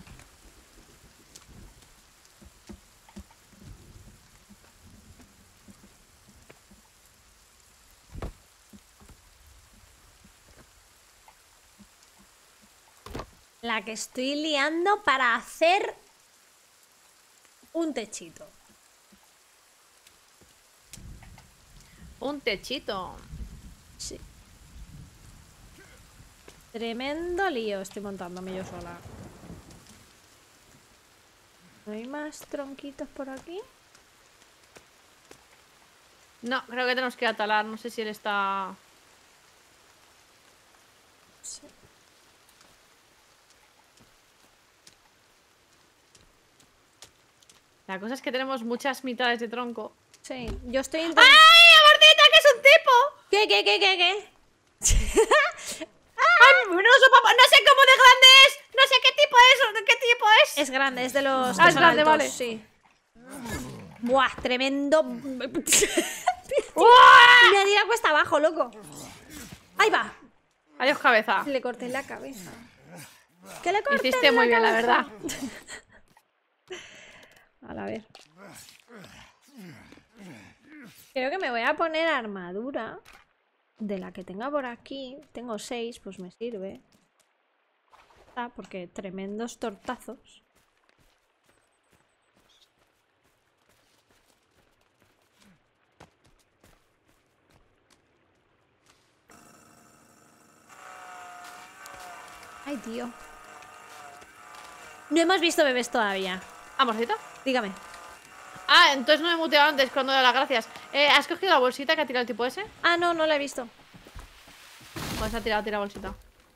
La que estoy liando para hacer un techito. Un techito. Sí. Tremendo lío estoy montándome yo sola. ¿No hay más tronquitos por aquí? No, creo que tenemos que atalar. No sé si él está... Sí. La cosa es que tenemos muchas mitades de tronco. Sí, yo estoy intentando... ¡Ay, amortita, que es un tipo! ¿Qué? ¡Ay, no sé cómo de grande es! No sé qué tipo es, ¿de qué tipo es? Es grande, es de los Ah, que es son grande, altos, vale. sí. Buah, tremendo. ¡Uah! Me ha tirado cuesta abajo, loco. Ahí va. Adiós, cabeza. Le corté la cabeza. ¿Qué le corté Hiciste muy bien, la verdad. A ver. Creo que me voy a poner armadura de la que tenga por aquí. Tengo 6, pues me sirve. Porque tremendos tortazos. Ay, tío. No hemos visto bebés todavía. Amorcita. Dígame. Ah, entonces no me he muteado antes cuando doy las gracias. ¿Has cogido la bolsita que ha tirado el tipo ese? Ah, no, no la he visto. Pues ha tirado, tira bolsita.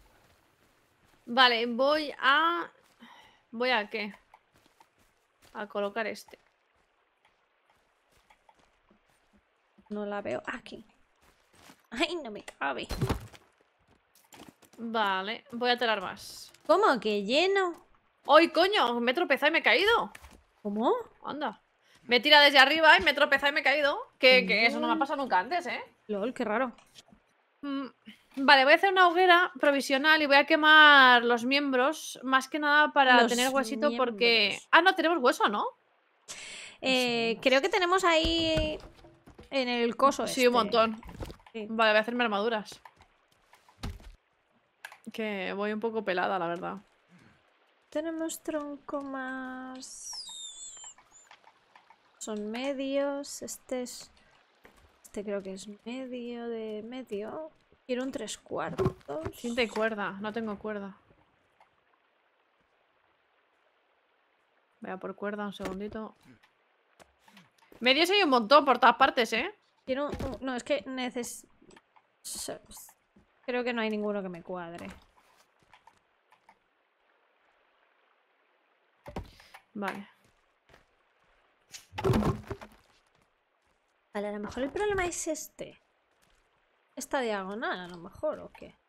Vale, voy a... ¿Voy a qué? A colocar este. No la veo aquí. Ay, no me cabe. Vale, voy a talar más. ¿Cómo que lleno? ¡Ay, coño! Me he tropezado y me he caído. ¿Cómo? Anda. Me he tirado desde arriba y me he tropezado y me he caído. Que eso no me ha pasado nunca antes, ¿eh? Lol, qué raro. Vale, voy a hacer una hoguera provisional y voy a quemar los miembros. Más que nada para Los tener huesito porque... miembros. Ah, no, tenemos hueso, ¿no? Creo que tenemos ahí en el coso Sí, un este. montón. Sí. Vale, voy a hacerme armaduras. Que voy un poco pelada, la verdad. Tenemos tronco más... Son medios. Este creo que es medio de medio. Quiero un 3/4. Cinta y cuerda. No tengo cuerda. Voy a por cuerda un segundito. Medios hay un montón por todas partes, ¿eh? Quiero... No, es que creo que no hay ninguno que me cuadre. Vale. Vale, a lo mejor el problema es este. Esta diagonal, a lo mejor, ¿o qué?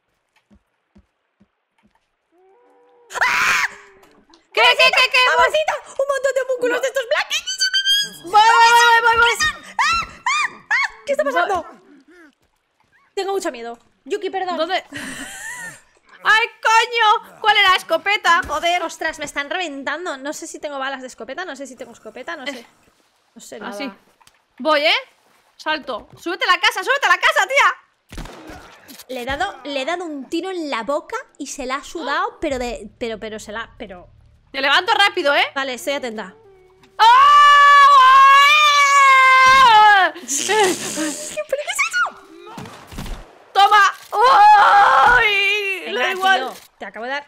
¿Qué? ¡Amorcita! ¡Un montón de músculos de estos blancos! Voy. ¿Qué está pasando? Tengo mucho miedo. Yuki, perdón. ¿Dónde? ¡Ay, coño! ¿Cuál era la escopeta? Joder. Ostras, me están reventando. No sé si tengo balas de escopeta, no sé si tengo escopeta, no sé. No sé nada. Así. Voy, ¿eh? Salto. ¡Súbete a la casa, tía! Le he dado un tiro en la boca y se la ha sudado, pero pero... Te levanto rápido, ¿eh? Vale, estoy atenta. ¡Ah! ¿Qué es eso? ¡Toma! ¡Uy! Venga, Le da igual. tío, te acabo de dar...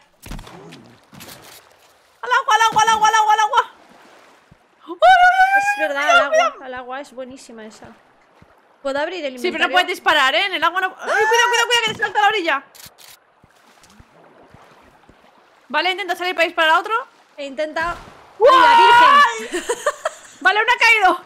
¡Al agua! Es verdad, al agua es buenísima esa. ¿Puedo abrir el inventario? Sí, pero no puedes disparar, ¿eh? En el agua no... ¡Ay, cuidado, que te salta a la orilla! Vale, intenta salir para disparar a otro. He intentado... ¡Uy! ¡Ay, la virgen! Vale, uno ha caído.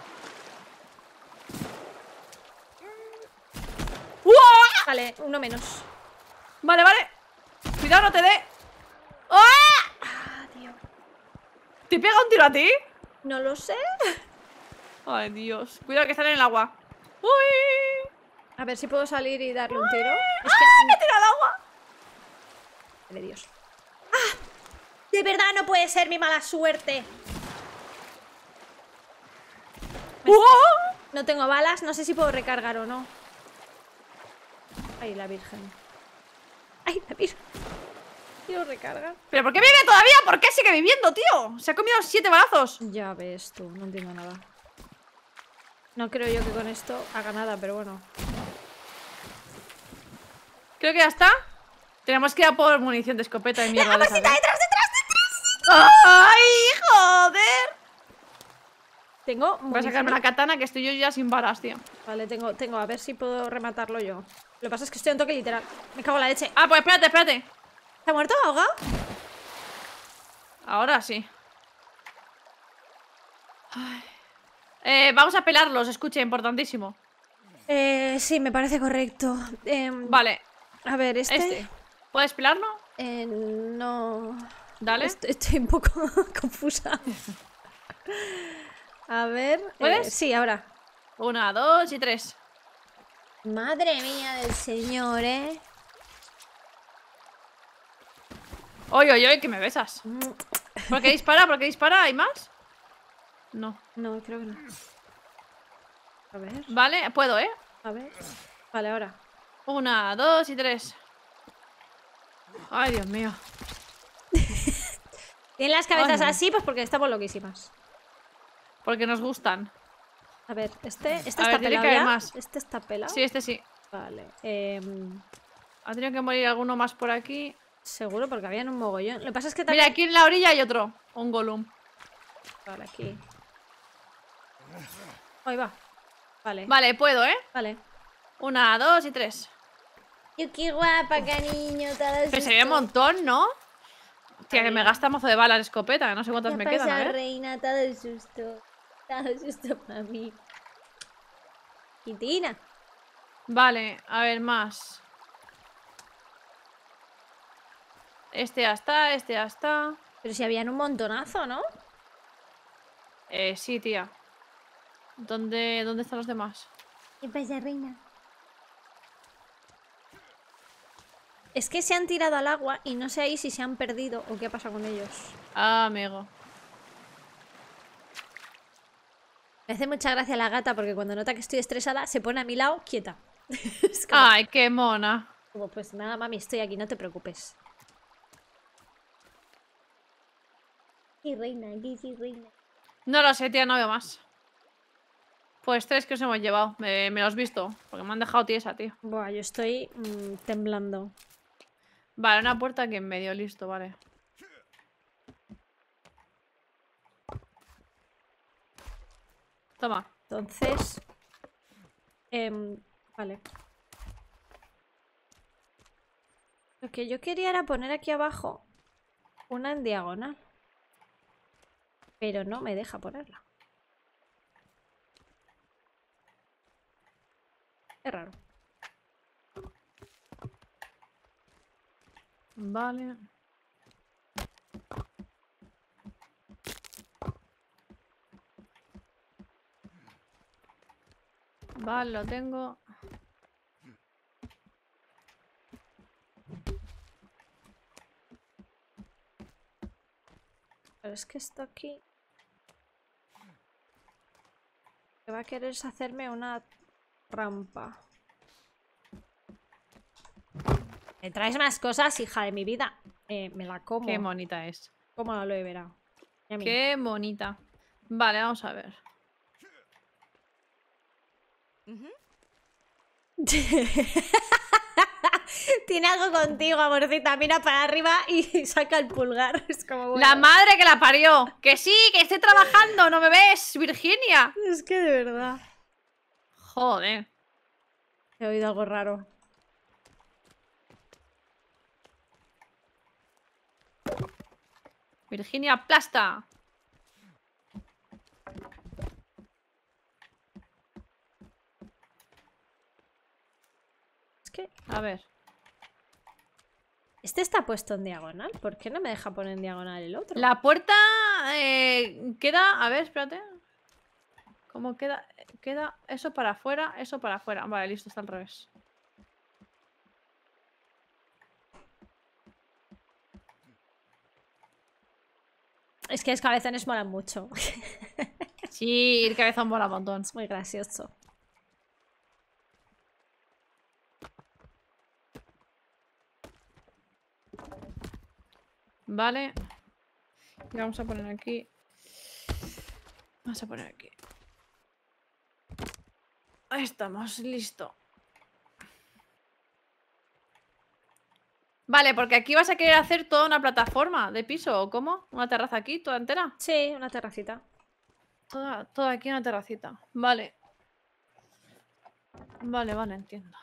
¡Uah! Vale, uno menos. Vale. Cuidado, no te dé. ¡Ah! Ah, tío. ¿Te pega un tiro a ti? No lo sé. Ay, Dios. Cuidado que están en el agua. ¡Uy! A ver si puedo salir y darle un tiro. Es ¡Ah! ¡Me tira al agua! que... De Dios. ¡Ah! De verdad no puede ser mi mala suerte. ¡Uah! No tengo balas, no sé si puedo recargar o no. Ay, la virgen. Ay, la virgen. Quiero recargar. ¿Pero por qué vive todavía? ¿Por qué sigue viviendo, tío? Se ha comido 7 balazos. Ya ves tú, no entiendo nada. No creo yo que con esto haga nada, pero bueno. Creo que ya está. Tenemos que ir a por munición de escopeta y mierda. ¡Detrás! ¡Ay, joder! Tengo Voy a sacarme la katana que estoy yo ya sin balas, tío. Vale, tengo. A ver si puedo rematarlo yo. Lo que pasa es que estoy en toque literal. Me cago en la leche. Ah, pues espérate. ¿Se ha muerto ahogado? Ahora sí. Ay. Vamos a pelarlos, escucha, importantísimo. Sí, me parece correcto. Vale. A ver, ¿Puedes pelarlo? No. Dale. Estoy un poco confusa. A ver. ¿Puedes? Sí, ahora. 1, 2 y 3. Madre mía del señor, ¿eh? Oye, que me besas. ¿Por qué dispara? ¿Hay más? No. No, creo que no. A ver. Vale, puedo, ¿eh? A ver. Vale, ahora. 1, 2 y 3. Ay, Dios mío. Tienen las cabezas Ay. así, pues porque estamos loquísimas. Porque nos gustan. A ver, este A está ver, tiene pelado que haber ya. más. Este está pelado. Sí, este sí. Vale. Ha tenido que morir alguno más por aquí. Seguro, porque habían un mogollón. Lo que pasa es que Mira, también... aquí en la orilla hay otro. Un golem. Vale, aquí. Ahí va. Vale. Vale, puedo, ¿eh? Vale. 1, 2 y 3. Qué guapa, cariño. Pero sería un montón, ¿no? Hostia, que me gasta mazo de balas de escopeta, que no sé cuántas me quedan, a ver. reina, todo el susto. Todo el susto para mí. Quitina. Vale, a ver, más. Este ya está. Pero si habían un montonazo, ¿no? Sí, tía. ¿Dónde están los demás? ¿Qué pasa, reina? Es que se han tirado al agua y no sé ahí si se han perdido o qué pasa con ellos. Ah, amigo. Me hace mucha gracia la gata porque cuando nota que estoy estresada se pone a mi lado quieta. Es como, Ay, qué mona. como, pues nada, mami, estoy aquí, no te preocupes. Sí, reina, aquí sí, reina. No lo sé, tía, no veo más. Pues 3 que os hemos llevado. Me los he visto. Porque me han dejado tiesa, tío. Buah, yo estoy temblando. Vale, una puerta aquí en medio, listo, vale. Toma. Entonces... vale. Lo que yo quería era poner aquí abajo una en diagonal. Pero no me deja ponerla. Es raro. Vale. Vale, lo tengo. Pero es que esto aquí... Lo que va a querer es hacerme una rampa. ¿Me traes más cosas, hija de mi vida? Me la como. Qué bonita es. Como la aloe vera. Y a mí. Qué bonita. Vale, vamos a ver. Tiene algo contigo, amorcita. Mira para arriba y saca el pulgar. Es como bueno. ¡La madre que la parió! ¡Que sí! ¡Que estoy trabajando! ¿No me ves, Virginia? Es que de verdad. Joder. He oído algo raro. Virginia, aplasta. Es que... A ver. Este está puesto en diagonal. ¿Por qué no me deja poner en diagonal el otro? La puerta queda... A ver, espérate. ¿Cómo queda? Queda eso para afuera, eso para afuera. Vale, listo, está al revés. Es que los cabezones molan mucho. Sí, ir cabezón mola un montón. Es muy gracioso. Vale. Y vamos a poner aquí. Vamos a poner aquí. Ahí estamos, listo. Vale, porque aquí vas a querer hacer toda una plataforma de piso, ¿o cómo? ¿Una terraza aquí, toda entera? Sí, una terracita. Toda aquí una terracita. Vale. Vale, vale, entiendo.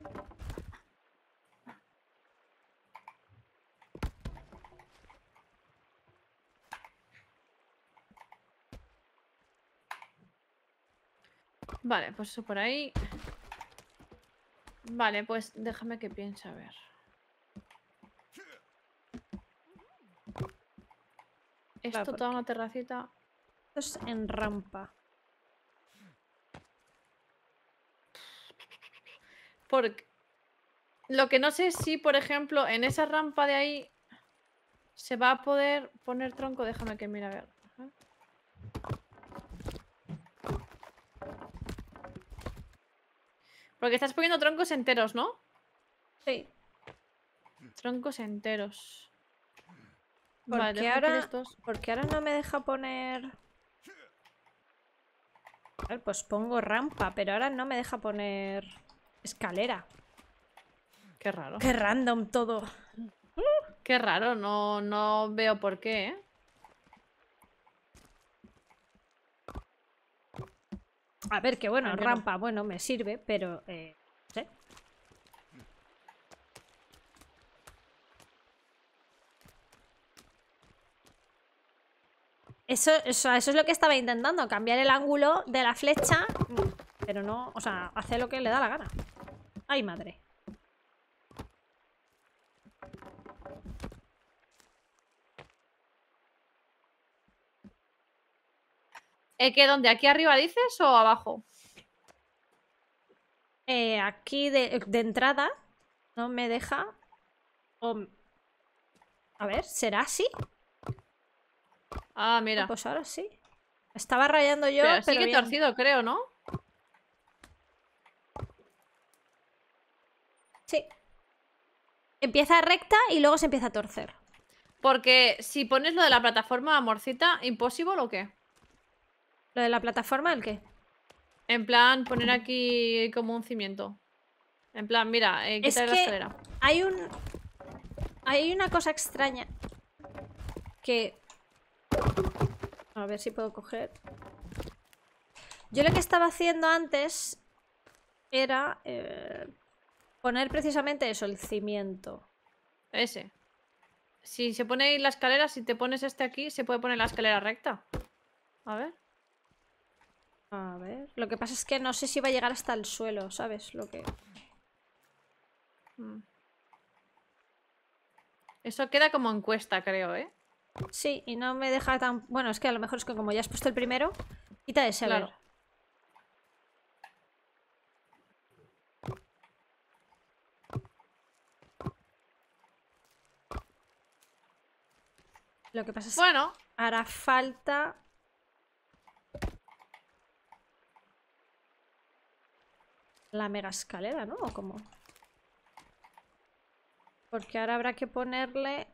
Vale, pues eso por ahí. Vale, pues déjame que piense, a ver. Esto, Claro, toda una terracita. Esto es en rampa. Porque lo que no sé es si, por ejemplo, en esa rampa de ahí se va a poder poner tronco. Déjame que mire a ver. Porque estás poniendo troncos enteros, ¿no? Sí. Troncos enteros. Porque Vale, deja ahora... aquí estos. Porque ahora no me deja poner... A ver, pues pongo rampa, pero ahora no me deja poner escalera. Qué raro. Qué random todo. Qué raro, no veo por qué, ¿eh? A ver, que bueno, Al menos. rampa, bueno, me sirve, pero... no sé. Eso es lo que estaba intentando, cambiar el ángulo de la flecha, pero no, o sea, hace lo que le da la gana. Ay, madre. ¿Qué, dónde? ¿Aquí arriba dices o abajo? Aquí de entrada no me deja... A ver, ¿será así? Ah, mira. Pues ahora sí. Estaba rayando yo, Pero pero sigue bien. torcido, creo, ¿no? Sí. Empieza recta y luego se empieza a torcer. Porque si pones lo de la plataforma, amorcita, ¿imposible o qué? ¿Lo de la plataforma, el qué? En plan, poner aquí como un cimiento. En plan, mira, Es quitarle la que escalera. hay una cosa extraña que... A ver si puedo coger. Yo lo que estaba haciendo antes era poner precisamente eso, el cimiento. Ese. Si se pone ahí la escalera, si te pones este aquí, se puede poner la escalera recta. A ver. A ver. Lo que pasa es que no sé si va a llegar hasta el suelo, ¿sabes? Lo que... Mm. Eso queda como encuesta, creo, ¿eh? Sí, y no me deja tan... Bueno, es que a lo mejor es que como ya has puesto el primero, quita ese, a Claro. ver. Lo que pasa es que Bueno, hará falta... La mega escalera, ¿no? ¿O cómo? Porque ahora habrá que ponerle...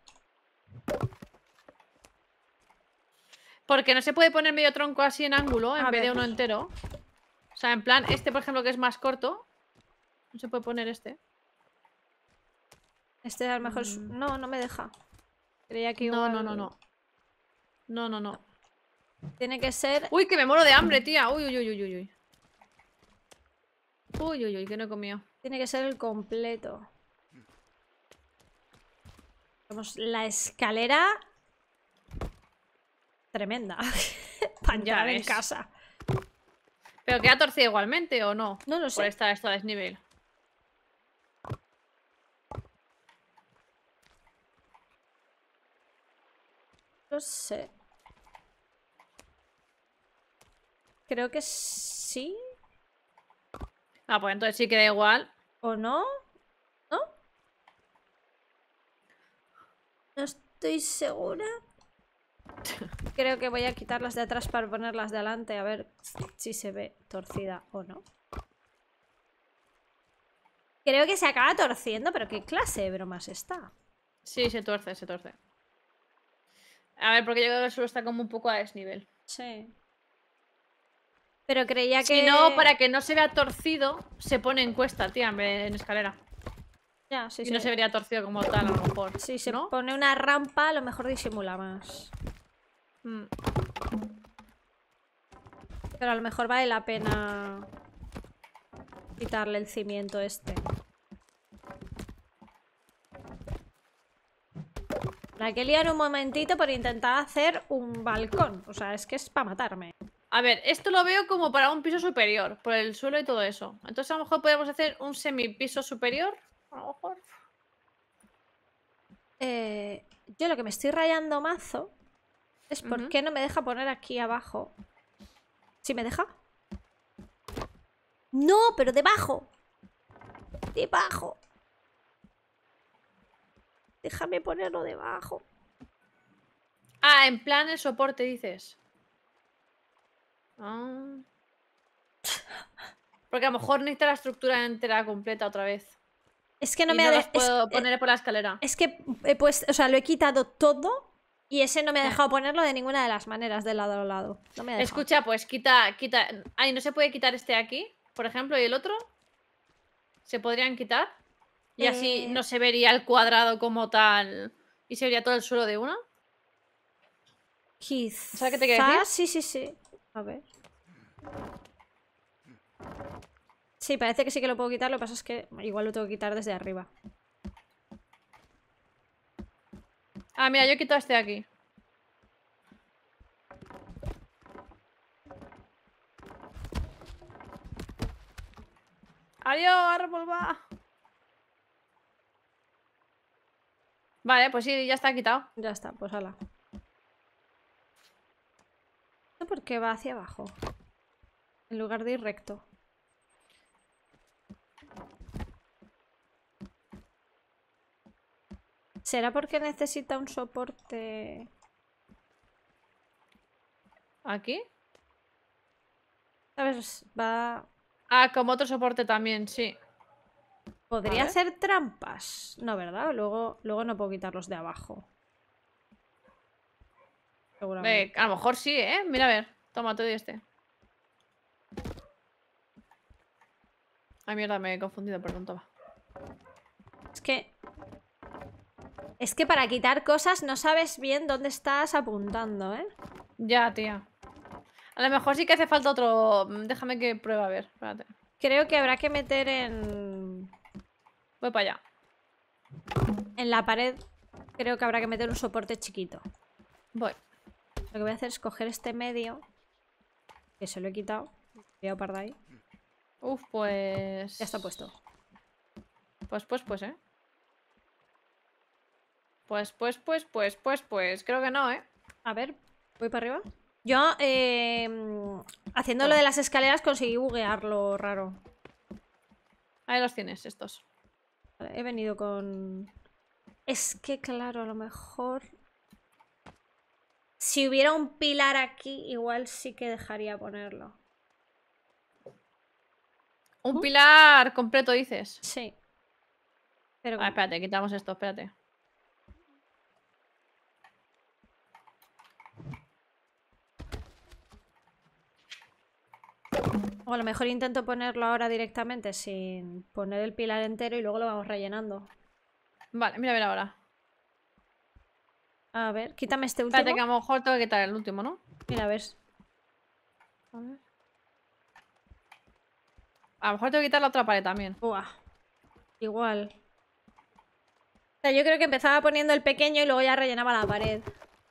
porque no se puede poner medio tronco así en ángulo en A vez de ver. uno entero. O sea, en plan, este, por ejemplo, que es más corto. No se puede poner este. Este a lo mejor es... No, no me deja. Creía que No, igual... no, no, no. No, no, no. Tiene que ser... Uy, que me muero de hambre, tía. Uy, uy, uy, uy, uy, uy. Uy, uy, uy, que no he comido. Tiene que ser el completo. Vamos, la escalera... Tremenda. Para Ya entrar en ves. casa. ¿Pero queda torcida igualmente o no? No lo Por sé. estar esto a desnivel. No sé. Creo que sí. Ah, pues entonces sí queda igual. ¿O no? ¿No? No estoy segura. Creo que voy a quitar las de atrás para ponerlas de adelante. A ver si se ve torcida o no. Creo que se acaba torciendo, pero ¿qué clase de bromas está? Sí, se tuerce, se tuerce. A ver, porque yo creo que el suelo está como un poco a desnivel. Sí. Pero creía Si que... no, para que no se vea torcido, se pone en cuesta, tía, en vez de en escalera. Ya, sí, Y no se vería torcido como tal, a lo mejor. Si se ¿No? pone una rampa, a lo mejor disimula más. Mm. Pero a lo mejor vale la pena quitarle el cimiento este. La que liar un momentito por intentar hacer un balcón. O sea, es que es para matarme. A ver, esto lo veo como para un piso superior, por el suelo y todo eso. Entonces a lo mejor podemos hacer un semipiso superior. A lo mejor. Yo lo que me estoy rayando mazo es por Ujú. qué no me deja poner aquí abajo. ¿Sí me deja? No, pero debajo. Debajo. Déjame ponerlo debajo. Ah, en plan el soporte, dices. Ah. Porque a lo mejor necesita la estructura entera completa otra vez. Es que no Y me no ha los dejado. puedo poner por la escalera. Es que he puesto, o sea, lo he quitado todo y ese no me ha Eh. dejado ponerlo de ninguna de las maneras de lado a lado. No me ha dejado. Escucha, pues quita. Ay, ¿no se puede quitar este aquí? Por ejemplo, y el otro. ¿Se podrían quitar? Y así no se vería el cuadrado como tal. Y se vería todo el suelo de una. ¿Sabes qué te quiero decir? Quizás, sí, sí, sí. A ver. Sí, parece que sí que lo puedo quitar, lo que pasa es que igual lo tengo que quitar desde arriba. Ah, mira, yo quito este de aquí. Adiós, árbol, va. Vale, pues sí, ya está quitado. Ya está, pues hala. ¿Esto por qué va hacia abajo? En lugar de ir recto. ¿Será porque necesita un soporte? ¿Aquí? ¿Sabes? Va... Ah, como otro soporte también, sí. ¿Podría A ver. hacer trampas? No, ¿verdad? Luego no puedo quitar los de abajo. Seguramente. A lo mejor sí, ¿eh? Mira, a ver. Toma, te doy este. Ay, mierda, me he confundido, perdón, toma. Es que para quitar cosas no sabes bien dónde estás apuntando, ¿eh? Ya, tía. A lo mejor sí que hace falta otro... Déjame que pruebe, a ver. Espérate. Creo que habrá que meter en Voy para allá. la pared. Creo que habrá que meter un soporte chiquito. Voy. Lo que voy a hacer es coger este medio, que se lo he quitado. Voy a par de ahí. Uf, pues... Ya está puesto. Pues, ¿eh? Pues. Creo que no, ¿eh? A ver, voy para arriba. Yo, haciendo lo de las escaleras, conseguí buguearlo raro. Ahí los tienes, estos. Vale, he venido con... Es que, claro, a lo mejor... Si hubiera un pilar aquí, igual sí que dejaría ponerlo. Un pilar completo, dices. Sí. Pero Ah, espérate, quitamos esto, espérate. o a lo mejor intento ponerlo ahora directamente sin poner el pilar entero y luego lo vamos rellenando. Vale, mira a ver ahora. A ver, quítame este último. Espérate que a lo mejor tengo que quitar el último, ¿no? Mira, a ver. A ver. A lo mejor tengo que quitar la otra pared también. Buah. Igual. O sea, yo creo que empezaba poniendo el pequeño y luego ya rellenaba la pared.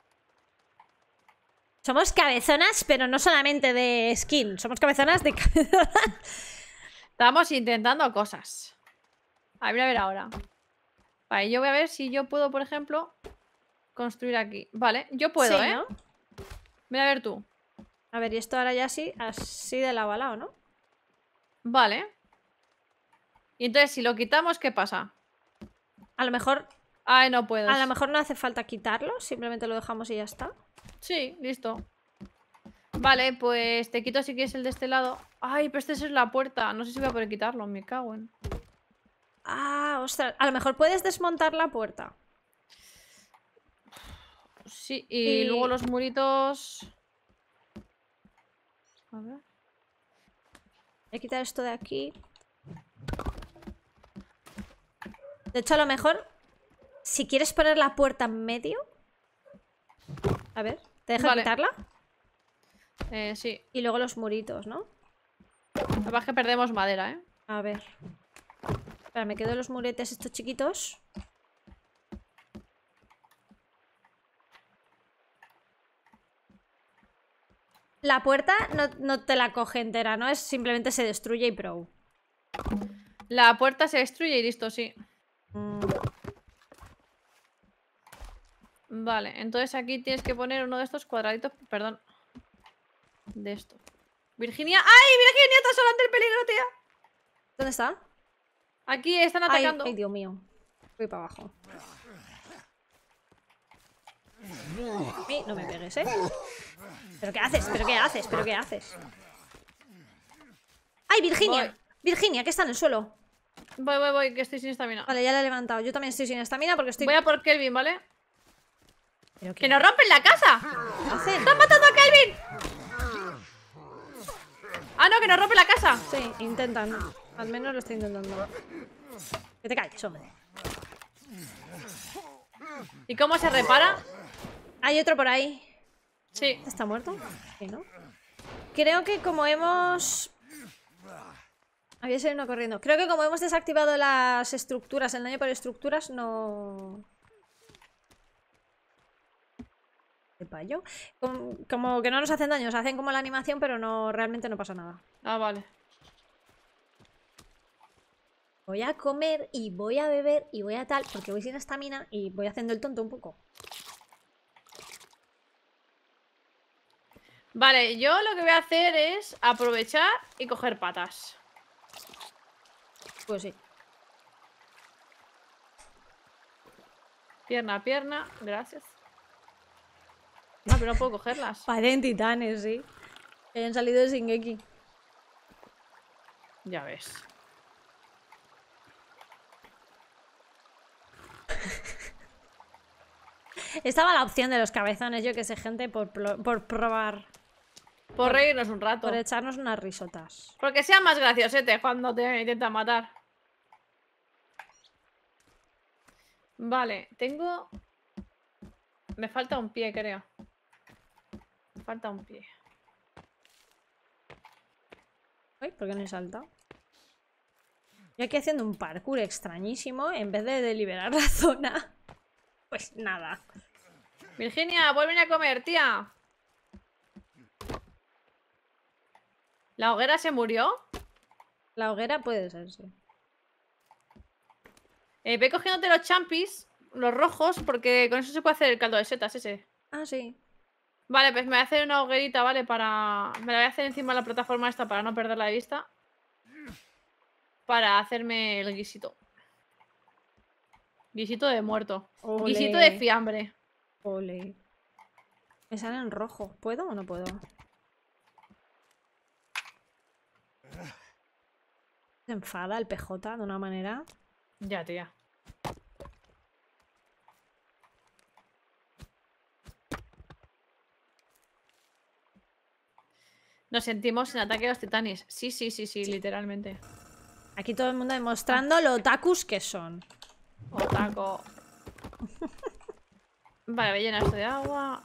Somos cabezonas, pero no solamente de skin. Somos cabezonas de cabezonas. Estamos intentando cosas. A ver ahora. Vale, yo voy a ver si yo puedo, por ejemplo, construir aquí. Vale, yo puedo, Sí, ¿eh? ¿no? Mira a ver tú. A ver, y esto ahora ya sí, así de lado a lado, ¿no? Vale. Y entonces, si lo quitamos, ¿qué pasa? A lo mejor Ay, no puedo. no hace falta quitarlo, simplemente lo dejamos y ya está. Sí, listo. Vale, pues te quito si quieres el de este lado. Ay, pero este es la puerta. No sé si voy a poder quitarlo, me cago en... Ah, ostras. A lo mejor puedes desmontar la puerta. Sí, y luego los muritos... A ver... Voy a quitar esto de aquí. De hecho, a lo mejor, si quieres poner la puerta en medio... A ver, ¿te deja Vale. quitarla? Sí. Y luego los muritos, ¿no? Capaz que perdemos madera, ¿eh? A ver. Espera, me quedo los muretes estos chiquitos. La puerta no te la coge entera, ¿no? Es simplemente se destruye y pro. La puerta se destruye y listo, sí. Vale, entonces aquí tienes que poner uno de estos cuadraditos. Perdón. De esto. Virginia. ¡Ay, Virginia! ¡Estás sola ante el peligro, tía! ¿Dónde está? Aquí están atacando. Ay, Dios mío. Voy para abajo. No me pegues, ¿eh? ¿Pero qué haces? ¿Pero qué haces? ¿Pero qué haces? ¡Ay, Virginia! Voy. Virginia, que está en el suelo. Voy, que estoy sin estamina. Vale, ya la he levantado. Yo también estoy sin estamina porque estoy... Voy a por Kelvin, ¿vale? ¿Pero qué ¡Que nos rompen la casa! hacen? ¡Están matando a Kelvin! ¡Ah, no, que nos rompe la casa! Sí, intentan. Al menos lo estoy intentando. Que te calles, hombre. ¿Y cómo se repara? Hay otro por ahí. Sí. ¿Está muerto? Sí, ¿no? Creo que como hemos... Había salido uno corriendo. Creo que como hemos desactivado las estructuras, el daño por estructuras, no... ¿Qué payo? Como que no nos hacen daño, nos hacen como la animación, pero no, realmente no pasa nada. Ah, vale. Voy a comer y voy a beber y voy a tal, porque voy sin estamina y voy haciendo el tonto un poco. Vale, yo lo que voy a hacer es aprovechar y coger patas. Pues sí. Pierna, gracias. No, pero no puedo cogerlas. Parecen titanes, sí. Que hayan salido de Shingeki. Ya ves. Estaba la opción de los cabezones, yo que sé, gente, por probar. Por reírnos un rato. Por echarnos unas risotas. Porque sea más graciosete cuando te intentan matar. Vale, tengo... Me falta un pie, creo. Me falta un pie. Ay, ¿por qué no he saltado? Yo aquí haciendo un parkour extrañísimo en vez de liberar la zona. Pues nada. Virginia, vuelven a comer, tía. ¿La hoguera se murió? La hoguera puede ser, sí. Ve cogiéndote los champis, los rojos, porque con eso se puede hacer el caldo de setas ese. Ah, sí. Vale, pues me voy a hacer una hoguerita, ¿vale? Para... Me la voy a hacer encima de la plataforma esta para no perderla de vista. Para hacerme el guisito. Guisito de muerto. Ole. Guisito de fiambre. Ole. Me sale en rojo. ¿Puedo o no puedo? Se enfada el PJ de una manera. Ya, tía. Nos sentimos en Ataque a los Titanes. Sí, sí, sí, sí, literalmente. Aquí todo el mundo demostrando lo otakus que son. Otaco. Vale, voy a llenar esto de agua.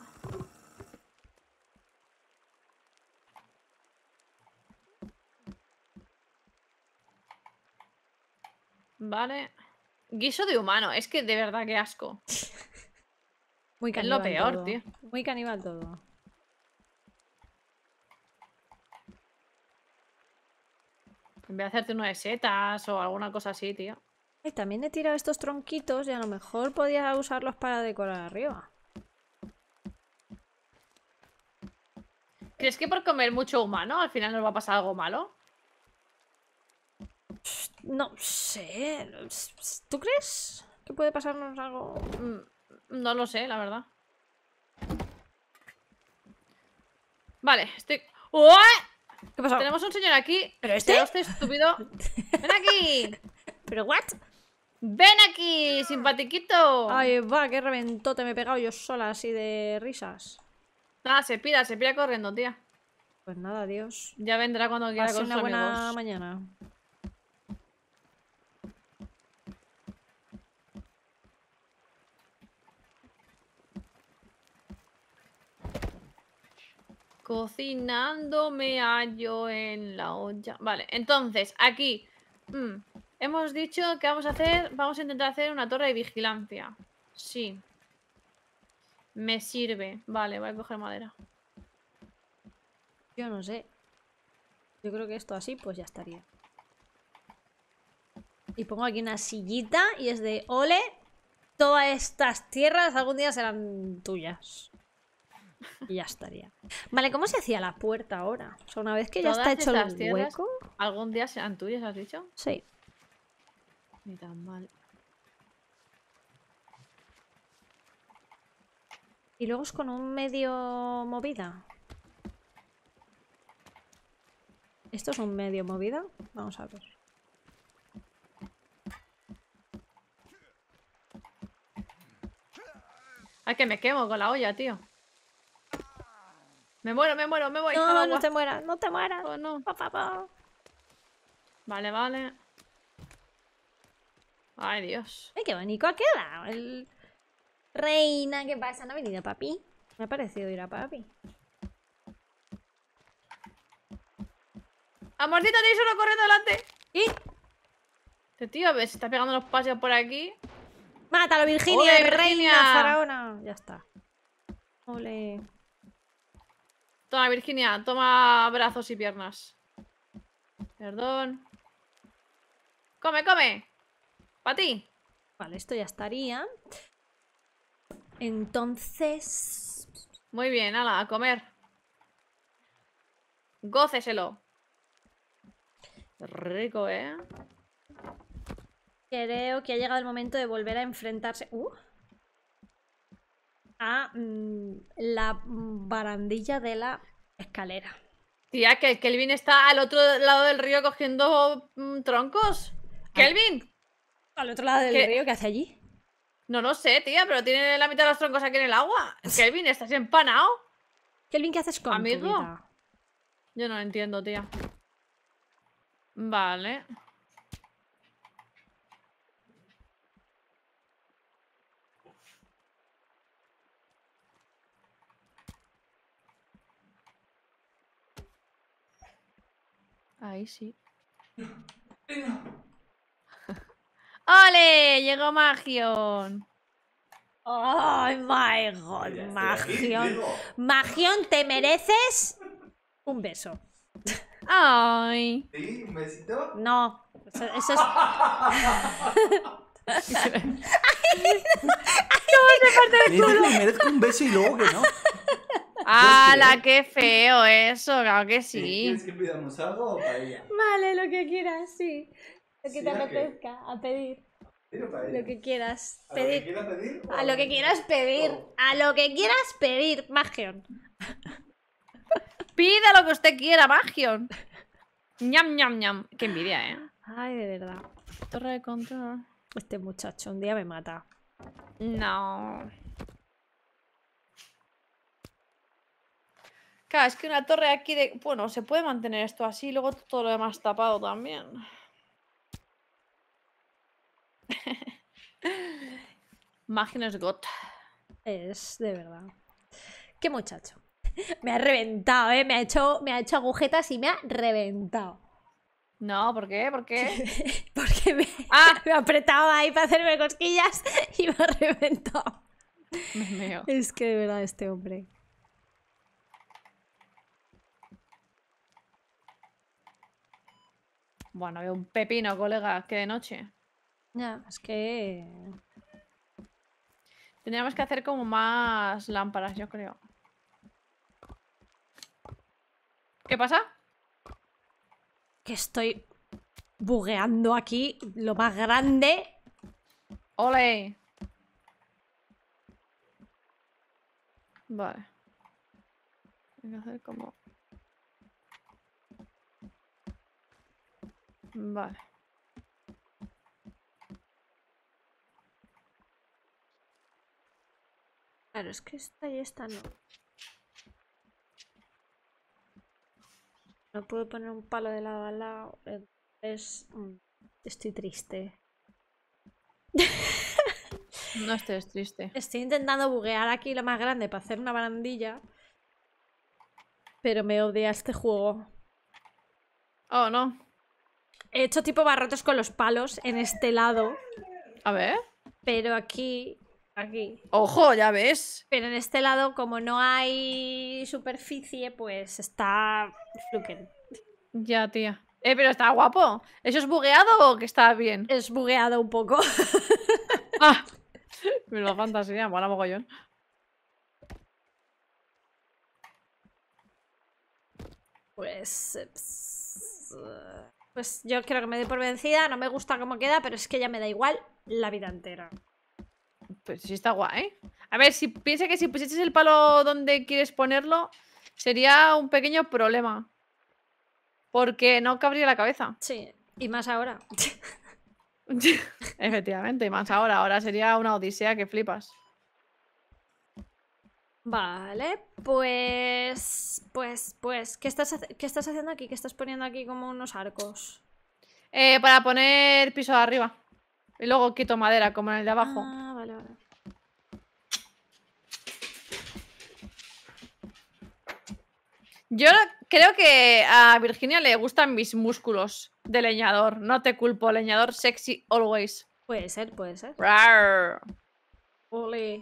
Vale. Guiso de humano. Es que de verdad, qué asco. Muy Es caníbal lo peor, todo. tío. Muy caníbal todo. En vez de hacerte uno de setas o alguna cosa así, tío. Y también he tirado estos tronquitos y a lo mejor podía usarlos para decorar arriba. ¿Crees que por comer mucho humano al final nos va a pasar algo malo? No sé. ¿Tú crees que puede pasarnos algo? No lo sé, la verdad. Vale, estoy... ¡Uah! ¿Qué pasa? Tenemos un señor aquí. ¿Pero este? Pero este estúpido. ¡Ven aquí! ¿Pero what? ¡Ven aquí, simpatiquito! Ay, va, qué reventote me he pegado yo sola así de risas. Nada, se pira corriendo, tía. Pues nada, adiós. Ya vendrá cuando quiera Pase con una sus buena amigos. mañana. Cocinando me hallo en la olla. Vale, entonces, aquí hemos dicho que vamos a intentar hacer una torre de vigilancia. Sí. Me sirve. Vale, voy a coger madera. Yo no sé. Yo creo que esto así, pues ya estaría. Y pongo aquí una sillita y es de ole. Todas estas tierras algún día serán tuyas. Y ya estaría. Vale, ¿cómo se hacía la puerta ahora? O sea, una vez que ya está Todas hecho estas el tierras hueco. ¿Algún día serán tuyas, has dicho? Sí. Ni tan mal. Y luego es con un medio movida. ¿Esto es un medio movida? Vamos a ver. Ay, que me quemo con la olla, tío. Me muero, me voy. al No, agua. no te mueras, no te mueras. Oh, no. Pa. Vale, vale. Ay, Dios. Ay, qué bonito ha quedado. Reina, ¿qué pasa? ¿No ha venido papi? Me ha parecido ir a papi. Amorcito, tenéis uno corriendo delante. ¿Y? Este tío, a ver, se está pegando los paseos por aquí. ¡Mátalo, Virginia! ¡Ole, ¡Reina, Virginia! faraona! Ya está. Ole. Toma, Virginia, toma brazos y piernas. Perdón. ¡Come, come! ¡Para ti! Vale, esto ya estaría. Entonces... Muy bien, ala, a comer. Góceselo. Rico, ¿eh? Creo que ha llegado el momento de volver a enfrentarse... a la barandilla de la escalera. Tía, que el Kelvin está al otro lado del río cogiendo troncos. ¡Kelvin! Al otro lado del ¿Qué? río, ¿qué hace allí? No lo sé, tía, pero tiene la mitad de los troncos aquí en el agua. Kelvin, ¿estás empanado? Kelvin, ¿qué haces con tu Amigo. vida? Yo no lo entiendo, tía. Vale. Ahí sí. ¡Ole! Llegó Magion. ¡Ay, my God! Magion. Magion, te mereces un beso. ¡Ay! ¿Sí? ¿Un besito? No, eso es... Me dice que me merezco un beso y luego que no. ¡Hala, qué feo eso! Claro que sí. ¿Quieres que pidamos algo o paella? Vale, lo que quieras, sí. Lo que ¿Sí, te a qué? apetezca, a pedir. Pero paella. Lo que quieras ¿A lo que pedir. quiera pedir? o A lo que quieras pedir. A lo que quieras pedir, Magion. Pida lo que usted quiera, Magion. Ñam, ñam, ñam. Qué envidia, ¿eh? Ay, de verdad. Torre de control. Este muchacho un día me mata. No. Claro, es que una torre aquí de... Bueno, se puede mantener esto así, luego todo lo demás tapado también. Maginos God. Es de verdad. Qué muchacho. Me ha reventado, ¿eh? Me ha hecho agujetas y me ha reventado. No, ¿por qué? ¿Por qué? Porque me ha apretado ahí para hacerme cosquillas y me ha reventado. Me meo. Es que de verdad este hombre. Bueno, había un pepino, colega, que de noche. Ya, es que... Tendríamos que hacer como más lámparas, yo creo. ¿Qué pasa? Que estoy bugueando aquí lo más grande. ¡Ole! Vale. Hay que hacer como... Vale. Claro, es que esta y esta no. No puedo poner un palo de lado a lado. Entonces, estoy triste. No estés triste. Estoy intentando buguear aquí lo más grande para hacer una barandilla. Pero me odia este juego. Oh, no. He hecho tipo barrotes con los palos en este lado. A ver. Pero aquí. ¡Ojo! Ya ves. Pero en este lado, como no hay superficie, pues está fluken. Ya, tía. Pero está guapo. ¿Eso es bugueado o que está bien? Es bugueado un poco. ¡Ah! Menuda fantasía, mola mogollón. Pues yo creo que me doy por vencida. No me gusta cómo queda, pero es que ya me da igual la vida entera. Pues sí está guay. A ver, si piensa que si pusieses el palo donde quieres ponerlo, sería un pequeño problema. Porque no cabría la cabeza. Sí, y más ahora. Efectivamente, y más ahora. Ahora sería una odisea que flipas. Vale, pues, ¿qué estás haciendo aquí? ¿Qué estás poniendo aquí como unos arcos? Para poner piso de arriba. Y luego quito madera, como en el de abajo. Ah, vale. Yo creo que a Virginia le gustan mis músculos de leñador. No te culpo, leñador sexy always. Puede ser. Rar. Ole.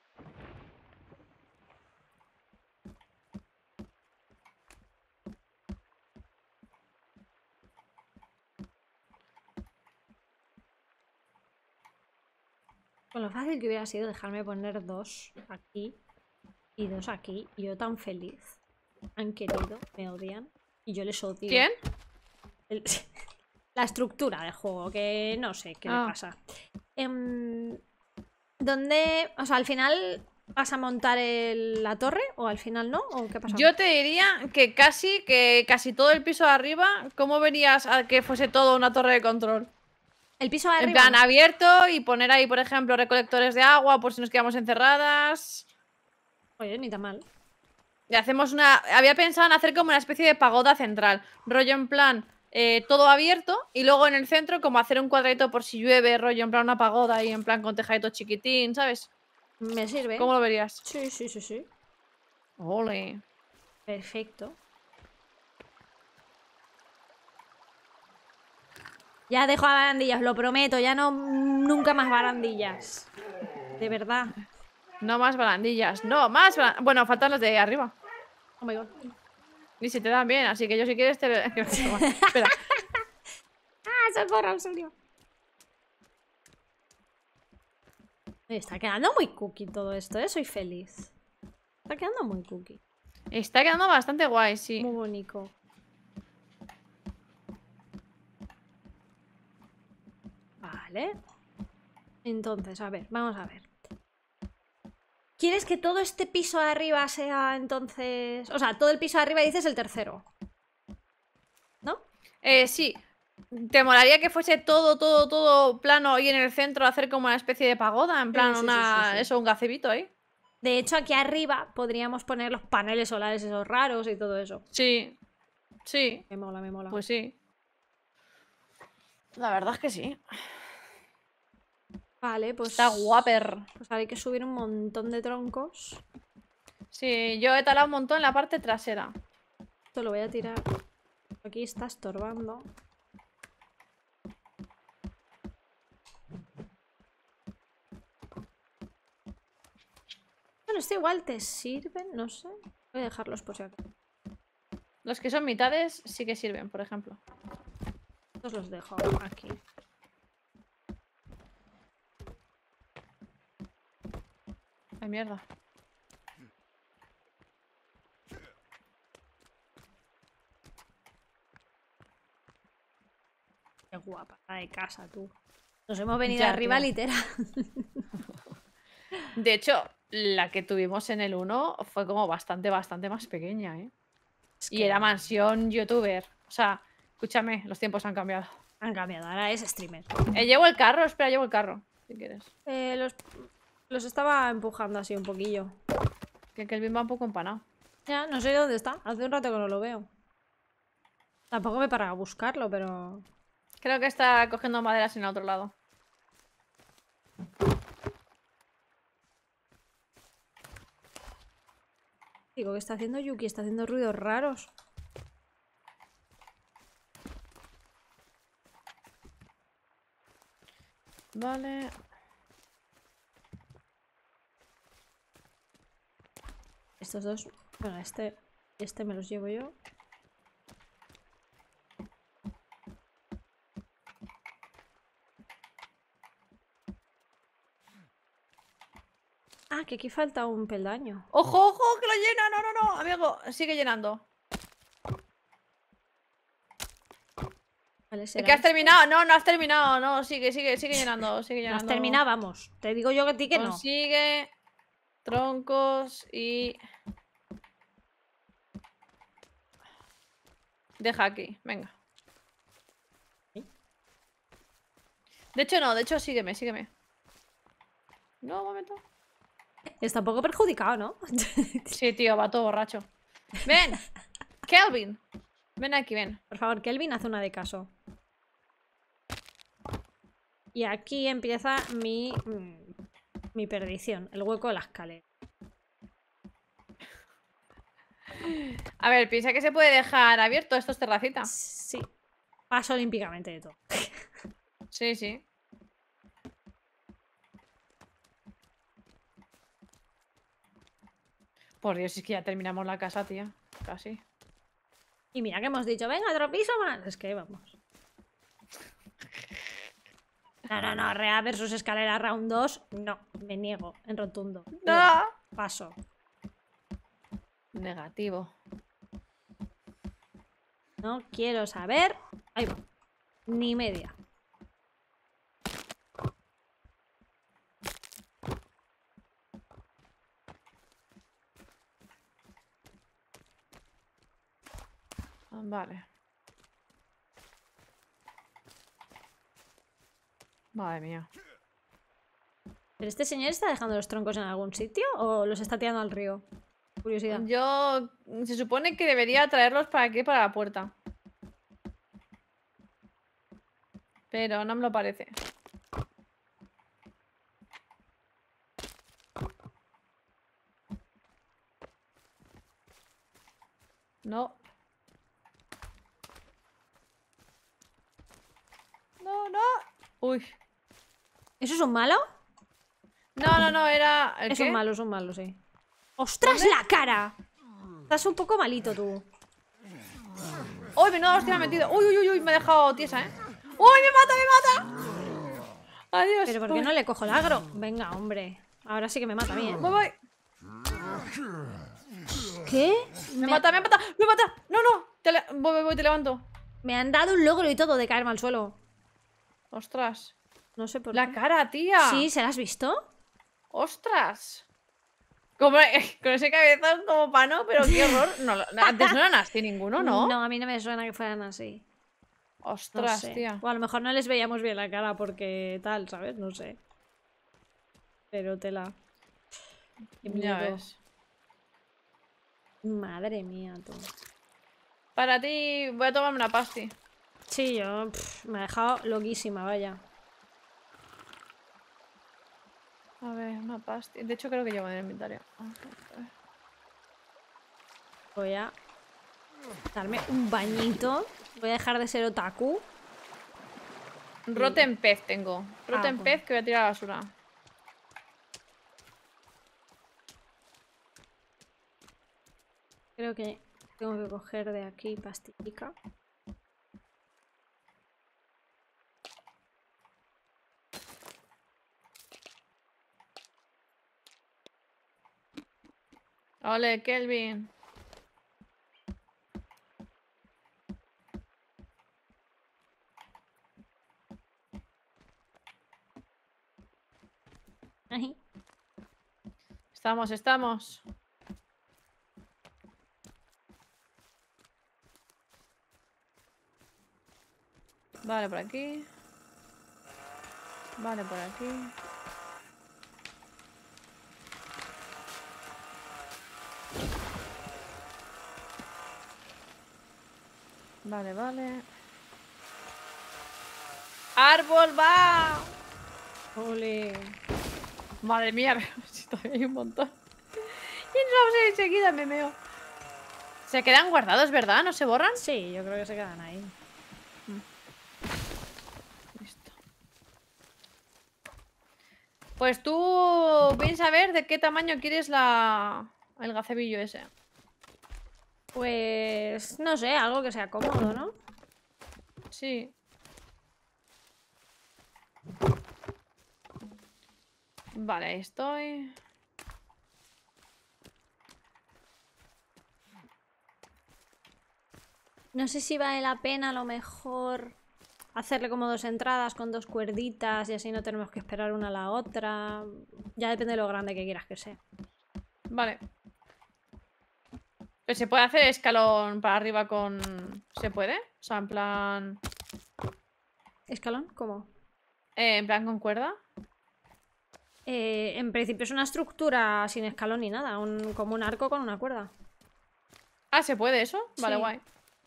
Con lo fácil que hubiera sido dejarme poner 2 aquí y 2 aquí. Y yo tan feliz. Han querido, me odian. Y yo les odio. ¿Quién? La estructura del juego, que no sé qué le pasa. ¿Dónde? O sea, al final vas a montar la torre o al final no, ¿o qué pasa? Yo te diría que casi todo el piso de arriba, ¿cómo verías a que fuese todo una torre de control? El piso de En arriba. plan abierto y poner ahí, por ejemplo, recolectores de agua por si nos quedamos encerradas. Oye, ni tan mal. Y hacemos una... Había pensado en hacer como una especie de pagoda central. Rollo en plan, todo abierto. Y luego en el centro como hacer un cuadradito por si llueve. Rollo en plan una pagoda y en plan con tejadito chiquitín, ¿sabes? Me sirve. ¿Cómo lo verías? Sí, sí, sí, sí. Ole. Perfecto. Ya dejo a barandillas, lo prometo. Ya no, nunca más barandillas. De verdad. No más barandillas. No, más Bueno, faltan las de arriba. Oh my god. Y si te dan bien, así que yo si quieres te... Espera. ¡Ah, socorro, auxilio! Está quedando muy cookie todo esto, ¿eh? Soy feliz. Está quedando muy cookie. Está quedando bastante guay, sí. Muy bonito. Vale. Entonces, a ver, vamos a ver. ¿Quieres que todo este piso de arriba sea entonces... O sea, todo el piso de arriba dices el tercero, ¿no? Sí. ¿Te molaría que fuese todo plano y en el centro hacer como una especie de pagoda? En plan, Sí. Eso, un gazebito ahí. De hecho, aquí arriba podríamos poner los paneles solares esos raros y todo eso. Sí. Sí. Me mola, me mola. Pues sí. La verdad es que sí. Vale, pues... Está guaper. Pues hay que subir un montón de troncos. Sí, yo he talado un montón en la parte trasera. Esto lo voy a tirar. Aquí está estorbando. Bueno, este igual te sirven, no sé. Voy a dejarlos por si acaso. Los que son mitades sí que sirven, por ejemplo. Estos los dejo aquí. Ay, mierda. Qué guapa la de casa, tú. Nos hemos venido Ya, arriba, tía. literal. De hecho, la que tuvimos en el 1 fue como bastante más pequeña, ¿eh? Es Y que era mansión youtuber. O sea, escúchame, los tiempos han cambiado. han cambiado, ahora es streamer. Llevo el carro, espera, llevo el carro. Si quieres. Los estaba empujando así un poquillo. Que Kelvin va un poco empanado. Ya, no sé dónde está. Hace un rato que no lo veo. Tampoco me para a buscarlo, pero... Creo que está cogiendo maderas en el otro lado. Digo, ¿qué está haciendo Yuki? Está haciendo ruidos raros. Vale. Estos dos... Bueno, este me los llevo yo. Ah, que aquí falta un peldaño. ¡Ojo, ojo! ¡Que lo llena! ¡No, no, no! Amigo, sigue llenando. Vale, ¿Es será que has este. terminado? No, no has terminado. No, sigue llenando. Sigue No llenando. has terminado, vamos. Te digo yo que a ti que no. Consigue troncos y... Deja aquí, venga. De hecho no, de hecho sígueme. No, un momento. Está un poco perjudicado, ¿no? Sí, tío, va todo borracho. Ven, Kelvin. Ven aquí, ven. Por favor, Kelvin, haz una de caso. Y aquí empieza mi perdición. El hueco de la escalera. A ver, piensa que se puede dejar abierto. Esto es terracita. Sí. Paso olímpicamente de todo. Sí, sí. Por Dios, es que ya terminamos la casa, tía. Casi. Y mira que hemos dicho, venga, otro piso más. Es que vamos. No, Rea versus escalera round 2. No, me niego en rotundo. ¡No! Paso. Negativo. No quiero saber. Ahí va. Ni media. Vale. Madre mía. ¿Pero este señor está dejando los troncos en algún sitio o los está tirando al río? Curiosidad. Yo... Se supone que debería traerlos para aquí, para la puerta. Pero no me lo parece. No. No, no. Uy. ¿Eso es un malo? No, era... ¿El Es qué? un malo, sí. ¡Ostras, la cara! Estás un poco malito tú. ¡Uy, menuda hostia me ha metido! ¡Uy! Me ha dejado tiesa, ¿eh? ¡Uy, me mata! Adiós. ¿Pero por qué no le cojo el agro? Venga, hombre. Ahora sí que me mata a mí, ¿eh? Voy. ¿Qué? Me mata! ¡No! Voy, te levanto. Me han dado un logro y todo de caerme al suelo. Ostras. No sé por La qué. cara, tía. Sí, ¿se la has visto? Ostras. Como, con ese cabezón como pano, pero qué horror. No, antes no eran así ninguno, ¿no? No, a mí no me suena que fueran así. No Ostras, sé. tía. O a lo mejor no les veíamos bien la cara porque tal, ¿sabes? No sé. Pero tela. Qué Ya miedo. ves. Madre mía, tú. Para ti, voy a tomarme una pasti. Sí, yo me ha dejado loquísima, vaya. A ver, una pasti. De hecho, creo que llevo en el inventario. A ver. Voy a darme un bañito. Voy a dejar de ser otaku. Roten pez tengo. Roten pues. pez que voy a tirar a la basura. Creo que tengo que coger de aquí pastillica. Ole, Kelvin. Ahí. Estamos. Vale, por aquí. Vale, por aquí. Vale. ¡Árbol va! Ole. Madre mía, si todavía hay un montón. Y nos vamos a ir enseguida, me meo. Se quedan guardados, ¿verdad? ¿No se borran? Sí, yo creo que se quedan ahí. Listo. Pues tú piensa a ver de qué tamaño quieres el gacebillo ese. Pues no sé, algo que sea cómodo, ¿no? Sí. Vale, ahí estoy. No sé si vale la pena a lo mejor hacerle como dos entradas con dos cuerditas y así no tenemos que esperar una a la otra. Ya depende de lo grande que quieras que sea. Vale. Pero se puede hacer escalón para arriba con... ¿Se puede? O sea, en plan... ¿Escalón? ¿Cómo? En plan con cuerda. En principio es una estructura sin escalón ni nada, como un arco con una cuerda. Ah, ¿se puede eso? Vale, Sí. guay.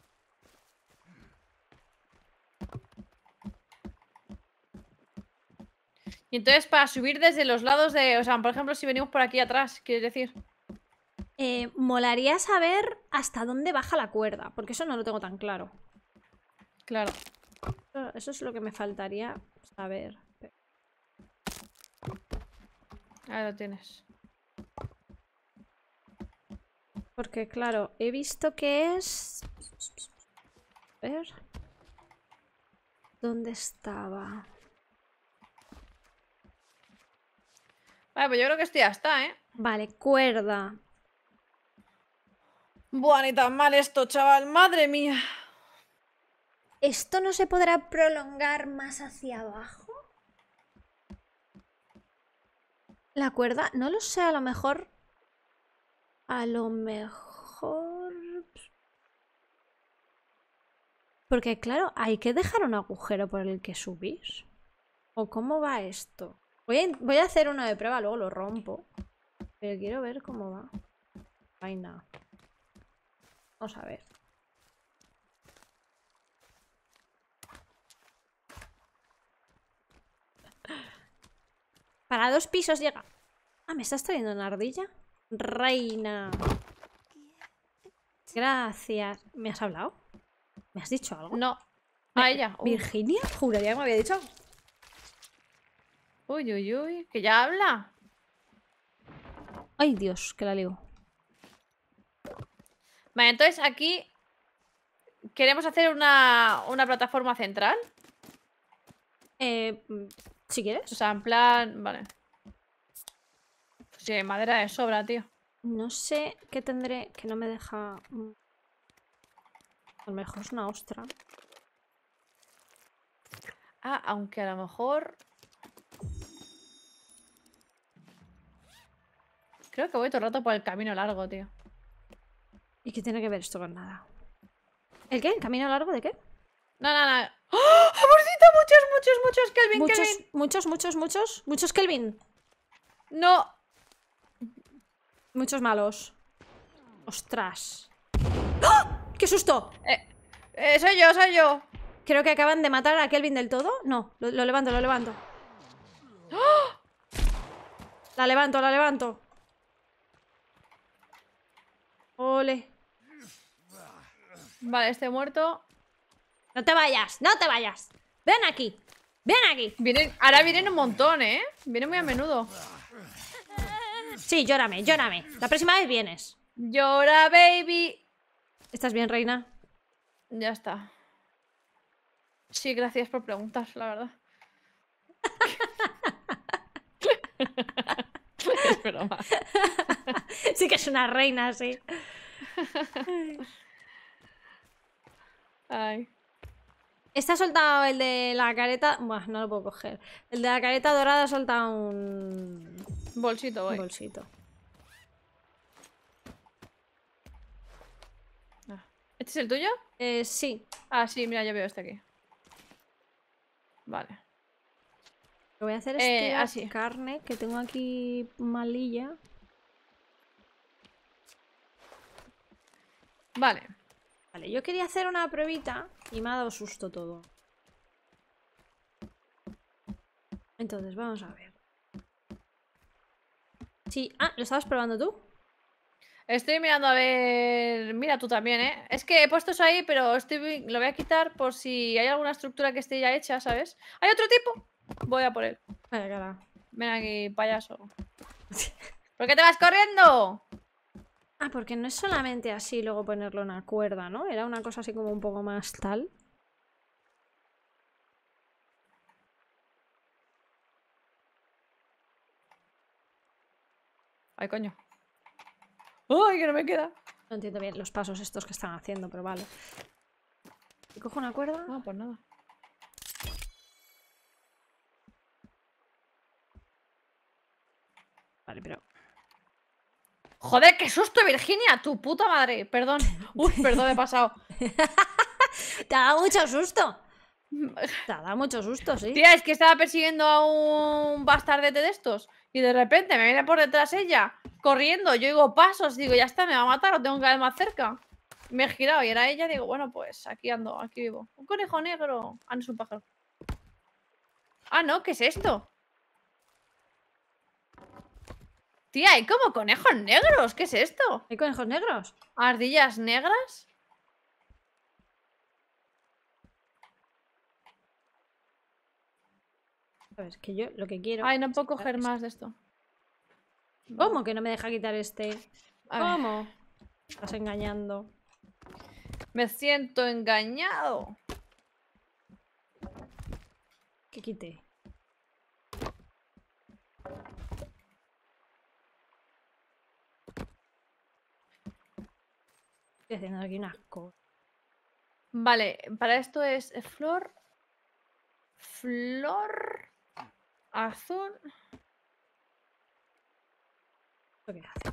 Y entonces para subir desde los lados de... O sea, por ejemplo, si venimos por aquí atrás, ¿quieres decir? Molaría saber hasta dónde baja la cuerda, porque eso no lo tengo tan claro. Claro. Eso es lo que me faltaría saber. Ahí lo tienes. Porque, claro, he visto que es... A ver... ¿Dónde estaba? Vale, pues yo creo que esto ya está, ¿eh? Vale, cuerda. Buah, ni tan mal esto, chaval. Madre mía. ¿Esto no se podrá prolongar más hacia abajo? La cuerda, no lo sé, a lo mejor... A lo mejor... Porque claro, hay que dejar un agujero por el que subís. ¿O cómo va esto? Voy a hacer uno de prueba, luego lo rompo. Pero quiero ver cómo va. Vaina. Vamos a ver. Para 2 pisos llega. Ah, ¿me estás trayendo una ardilla? Reina. Gracias. ¿Me has hablado? ¿Me has dicho algo? No. A ella. ¿Virginia? Juraría que me había dicho algo. Uy, uy, uy. Que ya habla. Ay, Dios, que la ligo. Vale, entonces aquí queremos hacer una plataforma central. Si O quieres. sea, en plan... Vale. Pues sí, hay madera de sobra, tío. No sé qué tendré que no me deja... A lo mejor es una ostra. Ah, aunque a lo mejor... Creo que voy todo el rato por el camino largo, tío. ¿Y qué tiene que ver esto con nada? ¿El qué? ¿El camino largo de qué? No, no, no. ¡Oh! ¡Amorcito! Muchos, Kelvin, Kelvin. Muchos Kelvin. No. Muchos malos. Ostras. ¡Ah! ¡Qué susto! Soy yo. Creo que acaban de matar a Kelvin del todo. No, lo levanto, lo levanto. La levanto. Ole. Vale, este muerto. No te vayas. Ven aquí. Ahora vienen un montón, ¿eh? Vienen muy a menudo. Sí, llórame. La próxima vez vienes. Llora, baby. ¿Estás bien, reina? Ya está. Sí, gracias por preguntar, la verdad. Es broma. Sí que es una reina, sí. Ay. Este ha soltado el de la careta... Buah, no lo puedo coger. El de la careta dorada ha soltado un Bolsito, voy. bolsito. Ah. ¿Este es el tuyo? Sí. Ah, sí, mira, yo veo este aquí. Vale. Lo voy a hacer es así. carne, que tengo aquí malilla. Vale. Vale, yo quería hacer una pruebita y me ha dado susto todo. Entonces, vamos a ver. Sí. Ah, ¿lo estabas probando tú? Estoy mirando a ver... Mira tú también, ¿eh? Es que he puesto eso ahí, pero lo voy a quitar por si hay alguna estructura que esté ya hecha, ¿sabes? ¿Hay otro tipo? Voy a por él. Vale, cara. Ven aquí, payaso. ¿Por qué te vas corriendo? Ah, porque no es solamente así luego ponerlo en una cuerda, ¿no? Era una cosa así como un poco más tal. Ay, coño. ¡Ay, que no me queda! No entiendo bien los pasos estos que están haciendo, pero vale. Y cojo una cuerda. No, pues nada. Vale, pero... ¡Joder, qué susto, Virginia! ¡Tu puta madre! Perdón. Uy, perdón, he pasado. ¡Te ha dado mucho susto! Te ha dado mucho susto, sí. Tía, es que estaba persiguiendo a un bastardete de estos y de repente me viene por detrás ella, corriendo. Yo digo pasos, digo, ya está, me va a matar, lo tengo que ver más cerca. Me he girado y era ella, digo, bueno, pues aquí ando, aquí vivo. Un conejo negro. Ah, no es un pájaro. Ah, no, ¿qué es esto? Tía, hay como conejos negros, ¿qué es esto? ¿Hay conejos negros? ¿Ardillas negras? Sabes que yo lo que quiero... Ay, no puedo es quitar coger esto. más de esto. ¿Cómo que no me deja quitar este? A ver. ¿Cómo? Estás engañando. Me siento engañado. ¿Qué quité? Estoy haciendo aquí unas cosas. Vale, para esto es flor. Flor. Azul. ¿Esto qué hace?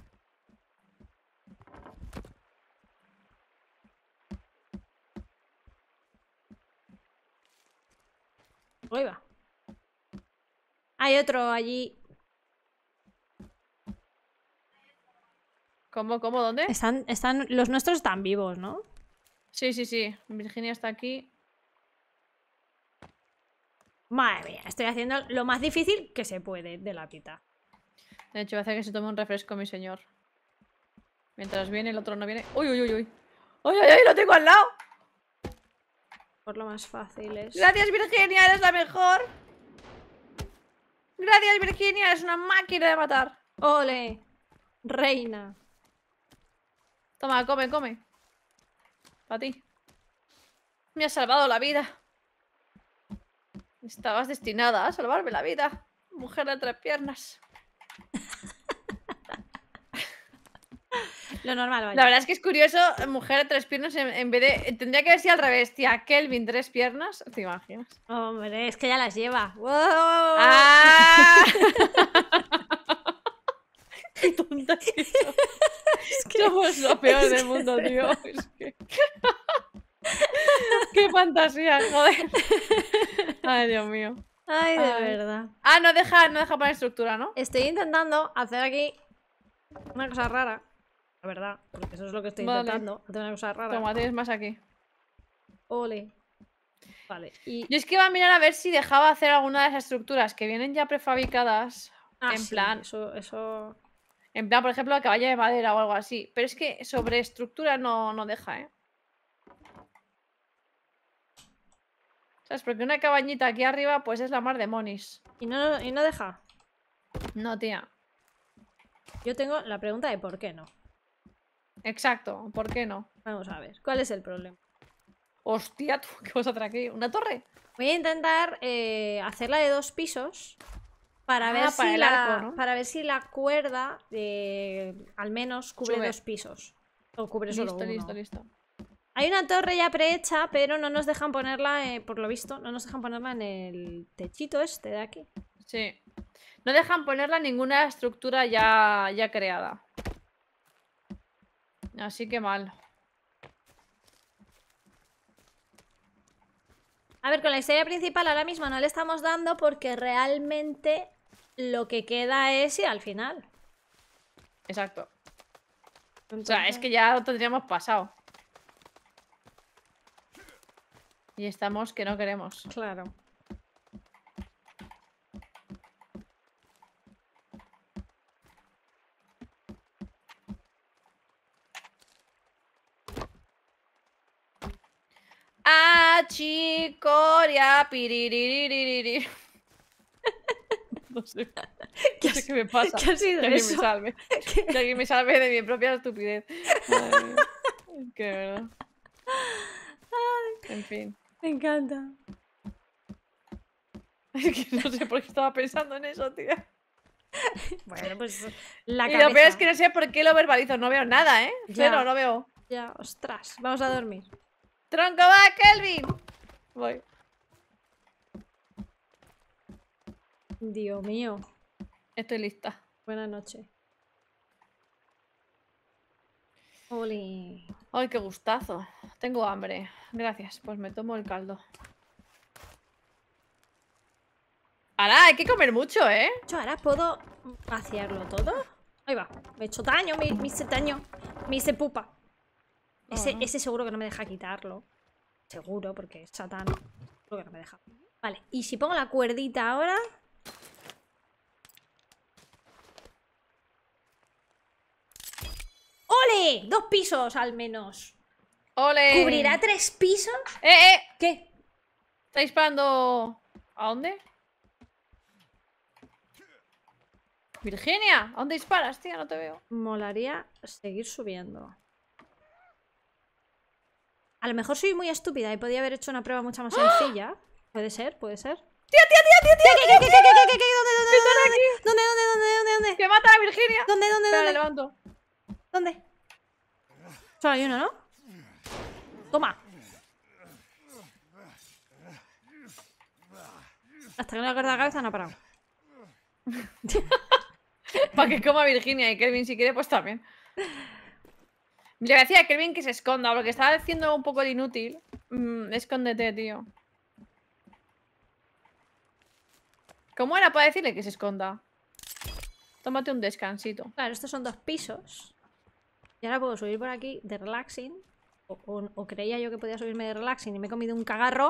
Ahí va. Hay otro allí. ¿Cómo? ¿Dónde? Los nuestros están vivos, ¿no? Sí, sí, sí. Virginia está aquí. Madre mía, estoy haciendo lo más difícil que se puede de la pita. De hecho, voy a hacer que se tome un refresco, mi señor. Mientras viene, el otro no viene. ¡Uy, uy, uy, uy! ¡Uy, uy, uy! ¡Lo tengo al lado! Por lo más fácil es... Gracias, Virginia, eres la mejor. Gracias, Virginia, eres una máquina de matar. ¡Ole! Reina. Toma, come, come. Para ti. Me has salvado la vida. Estabas destinada a salvarme la vida. Mujer de 3 piernas. Lo normal, vaya. La verdad es que es curioso, mujer de 3 piernas en vez de... Tendría que haber sido al revés, tía. Kelvin, 3 piernas. ¿Te imaginas? Hombre, es que ya las lleva. ¡Wow! ¡Ah! ¡Qué tonta es que somos lo peor del mundo, tío. Es que... ¡Qué fantasía, joder! Ay, Dios mío. Ay, de Ay. verdad. Ah, no deja poner estructura, ¿no? Estoy intentando hacer aquí una cosa rara. La verdad, porque eso es lo que estoy Vale. intentando. Hacer una cosa rara. Toma, tienes más aquí. Ole. Vale. Y... Yo es que iba a mirar a ver si dejaba hacer alguna de esas estructuras que vienen ya prefabricadas. En sí, plan, Eso... en plan, por ejemplo, caballa de madera o algo así. Pero es que sobre estructura no deja, ¿eh? ¿Sabes? Porque una cabañita aquí arriba, pues es la mar de monis. ¿Y no deja? No, tía. Yo tengo la pregunta de por qué no. Exacto. ¿Por qué no? Vamos a ver. ¿Cuál es el problema? Hostia, tú, ¿qué vas a hacer aquí? ¿Una torre? Voy a intentar hacerla de 2 pisos para, ver para si el arco, ¿no? para ver si la cuerda al menos cubre Sube. 2 pisos. O cubre solo Listo, uno. listo, listo. Hay una torre ya prehecha, pero no nos dejan ponerla, por lo visto, no nos dejan ponerla en el techito este de aquí. Sí. No dejan ponerla ninguna estructura ya creada. Así que mal. A ver, con la historia principal ahora mismo no le estamos dando porque realmente lo que queda es ir al final. Exacto. Entonces... O sea, es que ya lo tendríamos pasado. Y estamos que no queremos. Claro. Achicoria, piririririri. No sé. No sé qué me pasa. ¿Qué ha sido Que alguien eso? me salve. Que alguien me salve de mi propia estupidez. Madre mía. Es que de verdad. En fin. Me encanta. Es que no sé por qué estaba pensando en eso, tía. Bueno, pues la Y cabeza. lo peor es que no sé por qué lo verbalizo. No veo nada, ¿eh? Ya. Cero, no veo. Ya, ostras. Vamos a dormir. ¡Tronco, va, Kelvin! Voy. Dios mío. Estoy lista. Buenas noches. Oli. ¡Ay, qué gustazo! Tengo hambre. Gracias, pues me tomo el caldo. Ahora, hay que comer mucho, ¿eh? Yo ahora puedo vaciarlo todo. Ahí va. Me he hecho daño, me hice daño. Me hice pupa. Ese seguro que no me deja quitarlo. Seguro, porque es Satán. Seguro que no me deja. Vale, y si pongo la cuerdita ahora. ¡Ole! 2 pisos al menos. ¡Ole! ¿Cubrirá 3 pisos? ¡Eh! ¿Qué? ¿Está disparando? ¿A dónde? Virginia, ¿a dónde disparas, tía? No te veo. Molaría seguir subiendo. A lo mejor soy muy estúpida y podía haber hecho una prueba mucho más sencilla. Puede ser, puede ser. ¡Tía! ¿Qué? ¿Dónde? ¡Que mata a Virginia! ¿Dónde? Espera, la levanto. ¿Dónde? Solo hay uno, ¿no? Toma. Hasta que no le corta la cabeza no ha parado. Para que coma Virginia y Kelvin si quiere, pues también. Le decía a Kelvin que se esconda, porque estaba haciendo un poco de inútil. Escóndete, tío. ¿Cómo era para decirle que se esconda? Tómate un descansito. Claro, estos son 2 pisos. Y ahora puedo subir por aquí de relaxing. O creía yo que podía subirme de relaxing y me he comido un cagarro.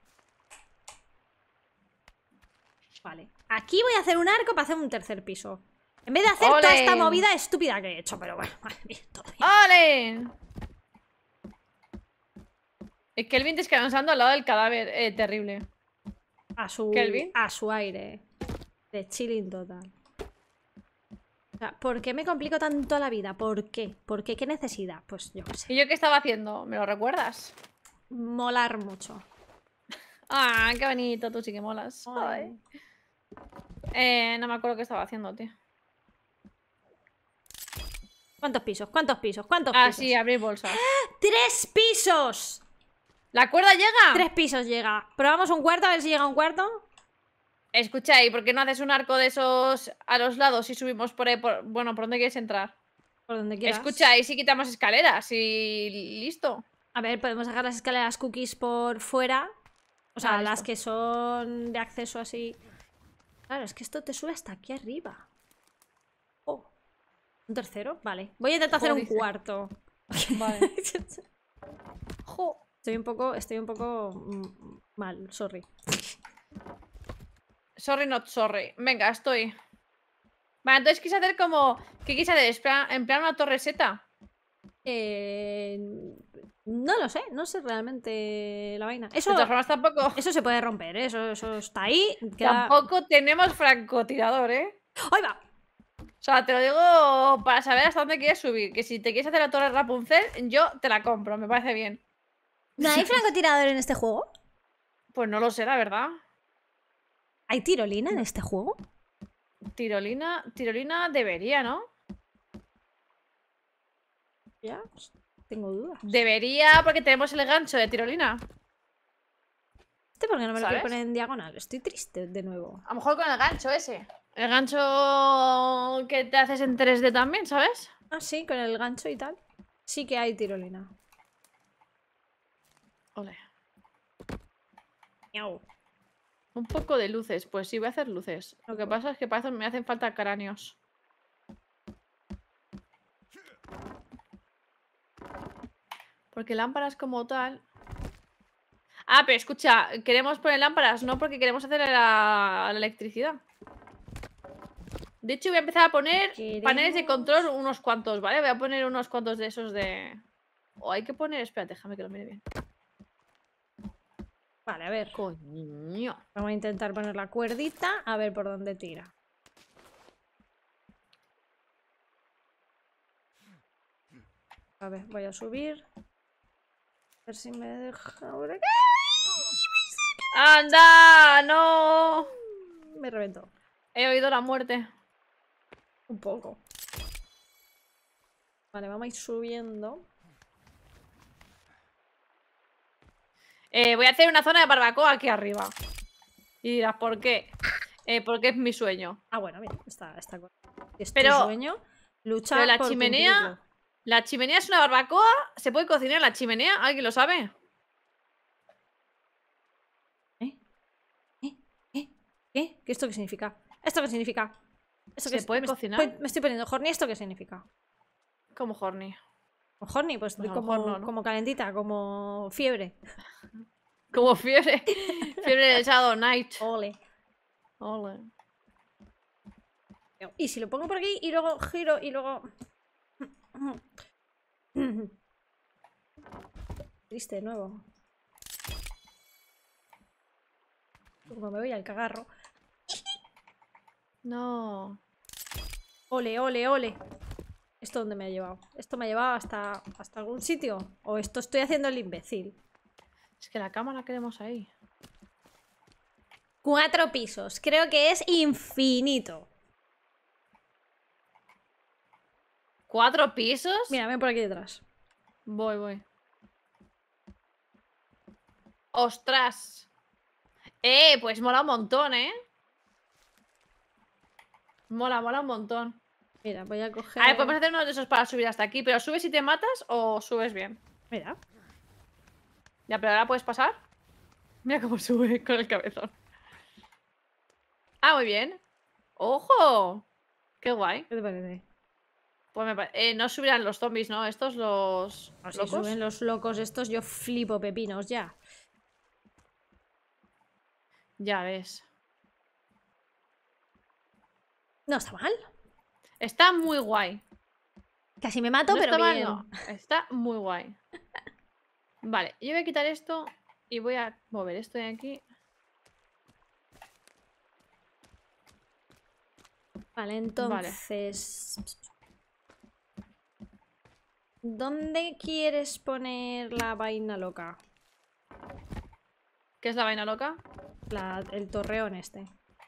Vale. Aquí voy a hacer un arco para hacer un 3er piso. En vez de hacer toda esta movida estúpida que he hecho. Pero bueno, madre mía, todo bien. ¡Ole! Es Kelvin descansando al lado del cadáver. Terrible. Kelvin. A su aire. De chilling total. O sea, ¿por qué me complico tanto la vida? ¿Por qué? ¿Por qué? ¿Qué necesidad? Pues yo qué sé. ¿Y yo qué estaba haciendo? ¿Me lo recuerdas? Molar mucho. Ah, qué bonito, tú sí que molas. Ay. No me acuerdo qué estaba haciendo, tío. ¿Cuántos pisos? ¿Cuántos pisos? ¿Cuántos Ah, pisos? sí, abrir bolsas. ¡3 pisos! ¿La cuerda llega? 3 pisos llega. Probamos un cuarto, a ver si llega un cuarto. Escucha, ¿y por qué no haces un arco de esos a los lados y subimos por ahí? Bueno, ¿por dónde quieres entrar? Por donde quieras. Escucha, y si quitamos escaleras y listo. A ver, podemos dejar las escaleras cookies por fuera. O sea, las listo. que son de acceso así. Claro, es que esto te sube hasta aquí arriba. Oh. ¿Un tercero? Vale. Voy a intentar hacer un dice. cuarto. Vale. Jo. Estoy un poco mal, sorry. Sorry, not sorry. Venga, estoy. Vale, entonces quise hacer como... ¿Qué quise hacer? ¿En plan una torre seta? No lo sé, no sé realmente la vaina. De todas formas, tampoco... Eso se puede romper, ¿eh? Eso está ahí. Queda... Tampoco tenemos francotirador, ¿eh? ¡Ahí va! O sea, te lo digo para saber hasta dónde quieres subir. Que si te quieres hacer la torre Rapunzel, yo te la compro, me parece bien. ¿No hay francotirador en este juego? Pues no lo sé, la verdad. ¿Hay tirolina en este juego? Tirolina debería, ¿no? Ya, pues, tengo dudas. Debería, porque tenemos el gancho de tirolina. ¿Por qué no me lo ¿Sabes? quiero poner en diagonal? Estoy triste de nuevo. A lo mejor con el gancho ese. El gancho que te haces en 3D también, ¿sabes? Ah, sí, con el gancho y tal. Sí que hay tirolina. Ole. Miau. Un poco de luces. Pues sí, voy a hacer luces. Lo que pasa es que me hacen falta cráneos. Porque lámparas como tal... Ah, pero escucha, queremos poner lámparas, no porque queremos hacer la electricidad. De hecho, voy a empezar a poner paneles de control unos cuantos, ¿vale? Voy a poner unos cuantos de esos de... O hay que poner... Espérate, déjame que lo mire bien. Vale, a ver. Coño. Vamos a intentar poner la cuerdita a ver por dónde tira. A ver, voy a subir. A ver si me deja ahora. ¡Anda! ¡No! Me reventó. He oído la muerte. Un poco. Vale, vamos a ir subiendo. Voy a hacer una zona de barbacoa aquí arriba. Y dirás, ¿por qué? Porque es mi sueño. Ah, bueno, mira, está correcto. Es Pero- tu sueño. Lucha Pero la por chimenea... cumplirlo. ¿La chimenea es una barbacoa? ¿Se puede cocinar en la chimenea? ¿Alguien lo sabe? ¿Qué? ¿Esto qué significa? ¿Esto qué significa? ¿Esto ¿Se qué puede me cocinar? me estoy poniendo horny. ¿Esto qué significa? Como horny. Horny, pues Pues a lo como, mejor no, ¿no? como calentita, como fiebre. Como fiebre. Fiebre del Shadow Night. Ole. Ole. Y si lo pongo por aquí y luego giro y luego... Triste de nuevo. Como me voy al cagarro. No. Ole, ole, ole. ¿Esto dónde me ha llevado? ¿Esto me ha llevado hasta algún sitio? ¿O esto estoy haciendo el imbécil? Es que la cama la queremos ahí. 4 pisos. Creo que es infinito. ¿4 pisos? Mira, ven por aquí detrás. Voy. ¡Ostras! Pues mola un montón, ¿eh? Mola un montón. Mira, voy a coger... A ver, podemos hacer uno de esos para subir hasta aquí. ¿Pero subes si te matas o subes bien? Mira. Ya, pero ahora puedes pasar. Mira cómo sube con el cabezón. Ah, muy bien. ¡Ojo! ¡Qué guay! ¿Qué te parece? Pues no subirán los zombies, ¿no? Estos los Así locos. suben los locos estos, yo flipo pepinos ya. Ya ves. No está mal. Está muy guay. Casi me mato, No pero está mal, bien. no. Está muy guay. Vale, yo voy a quitar esto y voy a mover esto de aquí. Vale, entonces... ¿Dónde quieres poner la vaina loca? ¿Qué es la vaina loca? El torreón este.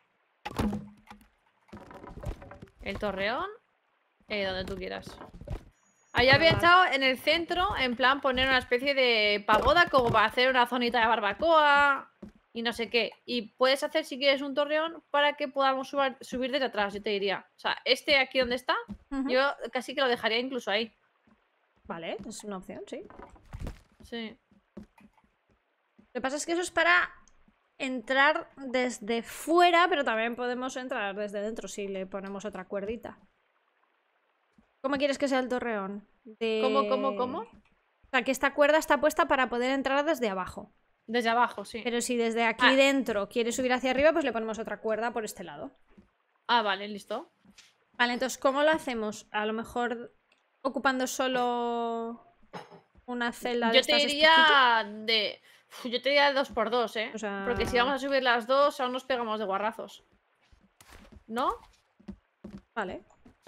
El torreón. Donde tú quieras. Ahí había echado en el centro, en plan poner una especie de pagoda como para hacer una zonita de barbacoa y no sé qué. Y puedes hacer si quieres un torreón para que podamos subir desde atrás, yo te diría. O sea, este aquí donde está, yo casi que lo dejaría incluso ahí. Vale, es una opción, sí. Sí. Lo que pasa es que eso es para entrar desde fuera, pero también podemos entrar desde dentro si le ponemos otra cuerdita. ¿Cómo quieres que sea el torreón? ¿Cómo? O sea, que esta cuerda está puesta para poder entrar desde abajo. Desde abajo, sí. Pero si desde aquí dentro quieres subir hacia arriba, pues le ponemos otra cuerda por este lado. Ah, vale, listo. Vale, entonces, ¿cómo lo hacemos? A lo mejor ocupando solo una celda de Yo estas te diría de 2x2, ¿eh? O sea... Porque si vamos a subir las dos, aún nos pegamos de guarrazos. ¿No? Vale.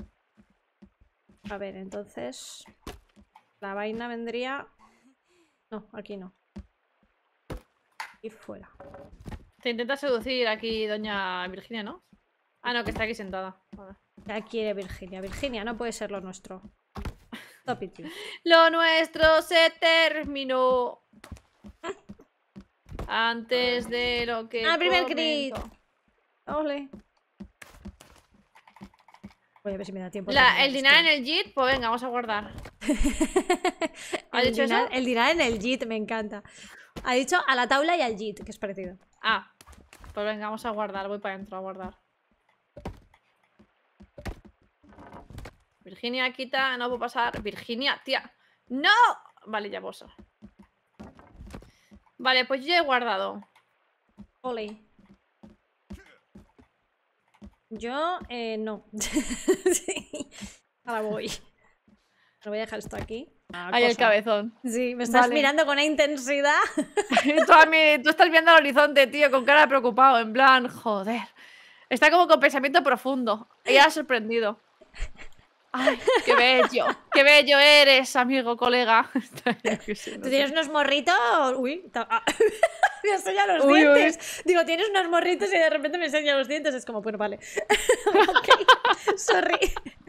A ver, entonces... La vaina vendría... No, aquí no. Y fuera. Te intenta seducir aquí doña Virginia, ¿no? Ah, no, que está aquí sentada. Vale. Ya quiere Virginia. Virginia, no puede ser lo nuestro. Stop it, you. Lo nuestro se terminó antes de lo que primer comenzó. crit. Ole. Voy a ver si me da tiempo. El dinar en el JIT, pues venga, vamos a guardar. ¿Has dicho eso? El dinar en el JIT, me encanta. Ha dicho a la tabla y al JIT, que es parecido. Ah, pues venga, vamos a guardar. Voy para adentro a guardar. Virginia, quita, no puedo pasar. Virginia, tía. ¡No! Vale, ya vos. Vale, pues yo he guardado. Ole. Yo, no. Sí. Ahora voy. Voy a dejar esto aquí. Ahí el cabezón. Sí, me estás Vale. mirando con una intensidad. Tú estás viendo al horizonte, tío, con cara de preocupado. En plan, joder. Está como con pensamiento profundo. Ella ha sorprendido. Ay, qué bello eres, amigo, colega. ¿Tú tienes unos morritos? Uy, me enseña los dientes. Digo, tienes unos morritos y de repente me enseña los dientes. Es como, bueno, vale. Ok, sorry.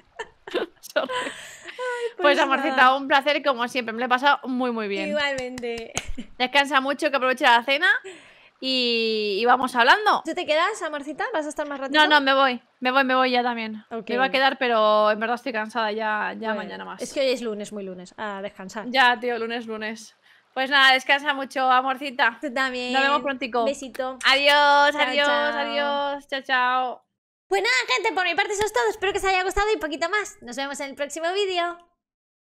Ay, pues amorcita, un placer como siempre. Me lo he pasado muy, muy bien. Igualmente. Descansa mucho, que aproveche la cena. Y vamos hablando. ¿Tú te quedas, amorcita? ¿Vas a estar más ratito? No, me voy ya también. Ok. Me iba a quedar, pero en verdad estoy cansada. Ya Bueno, mañana más. Es que hoy es lunes, muy lunes. A descansar. Ya, tío, lunes. Pues nada, descansa mucho, amorcita. Tú también. Nos vemos prontico. Besito. Adiós, Chao, adiós, chao. adiós. Chao, chao. Pues nada, gente, por mi parte eso es todo. Espero que os haya gustado y poquito más. Nos vemos en el próximo vídeo.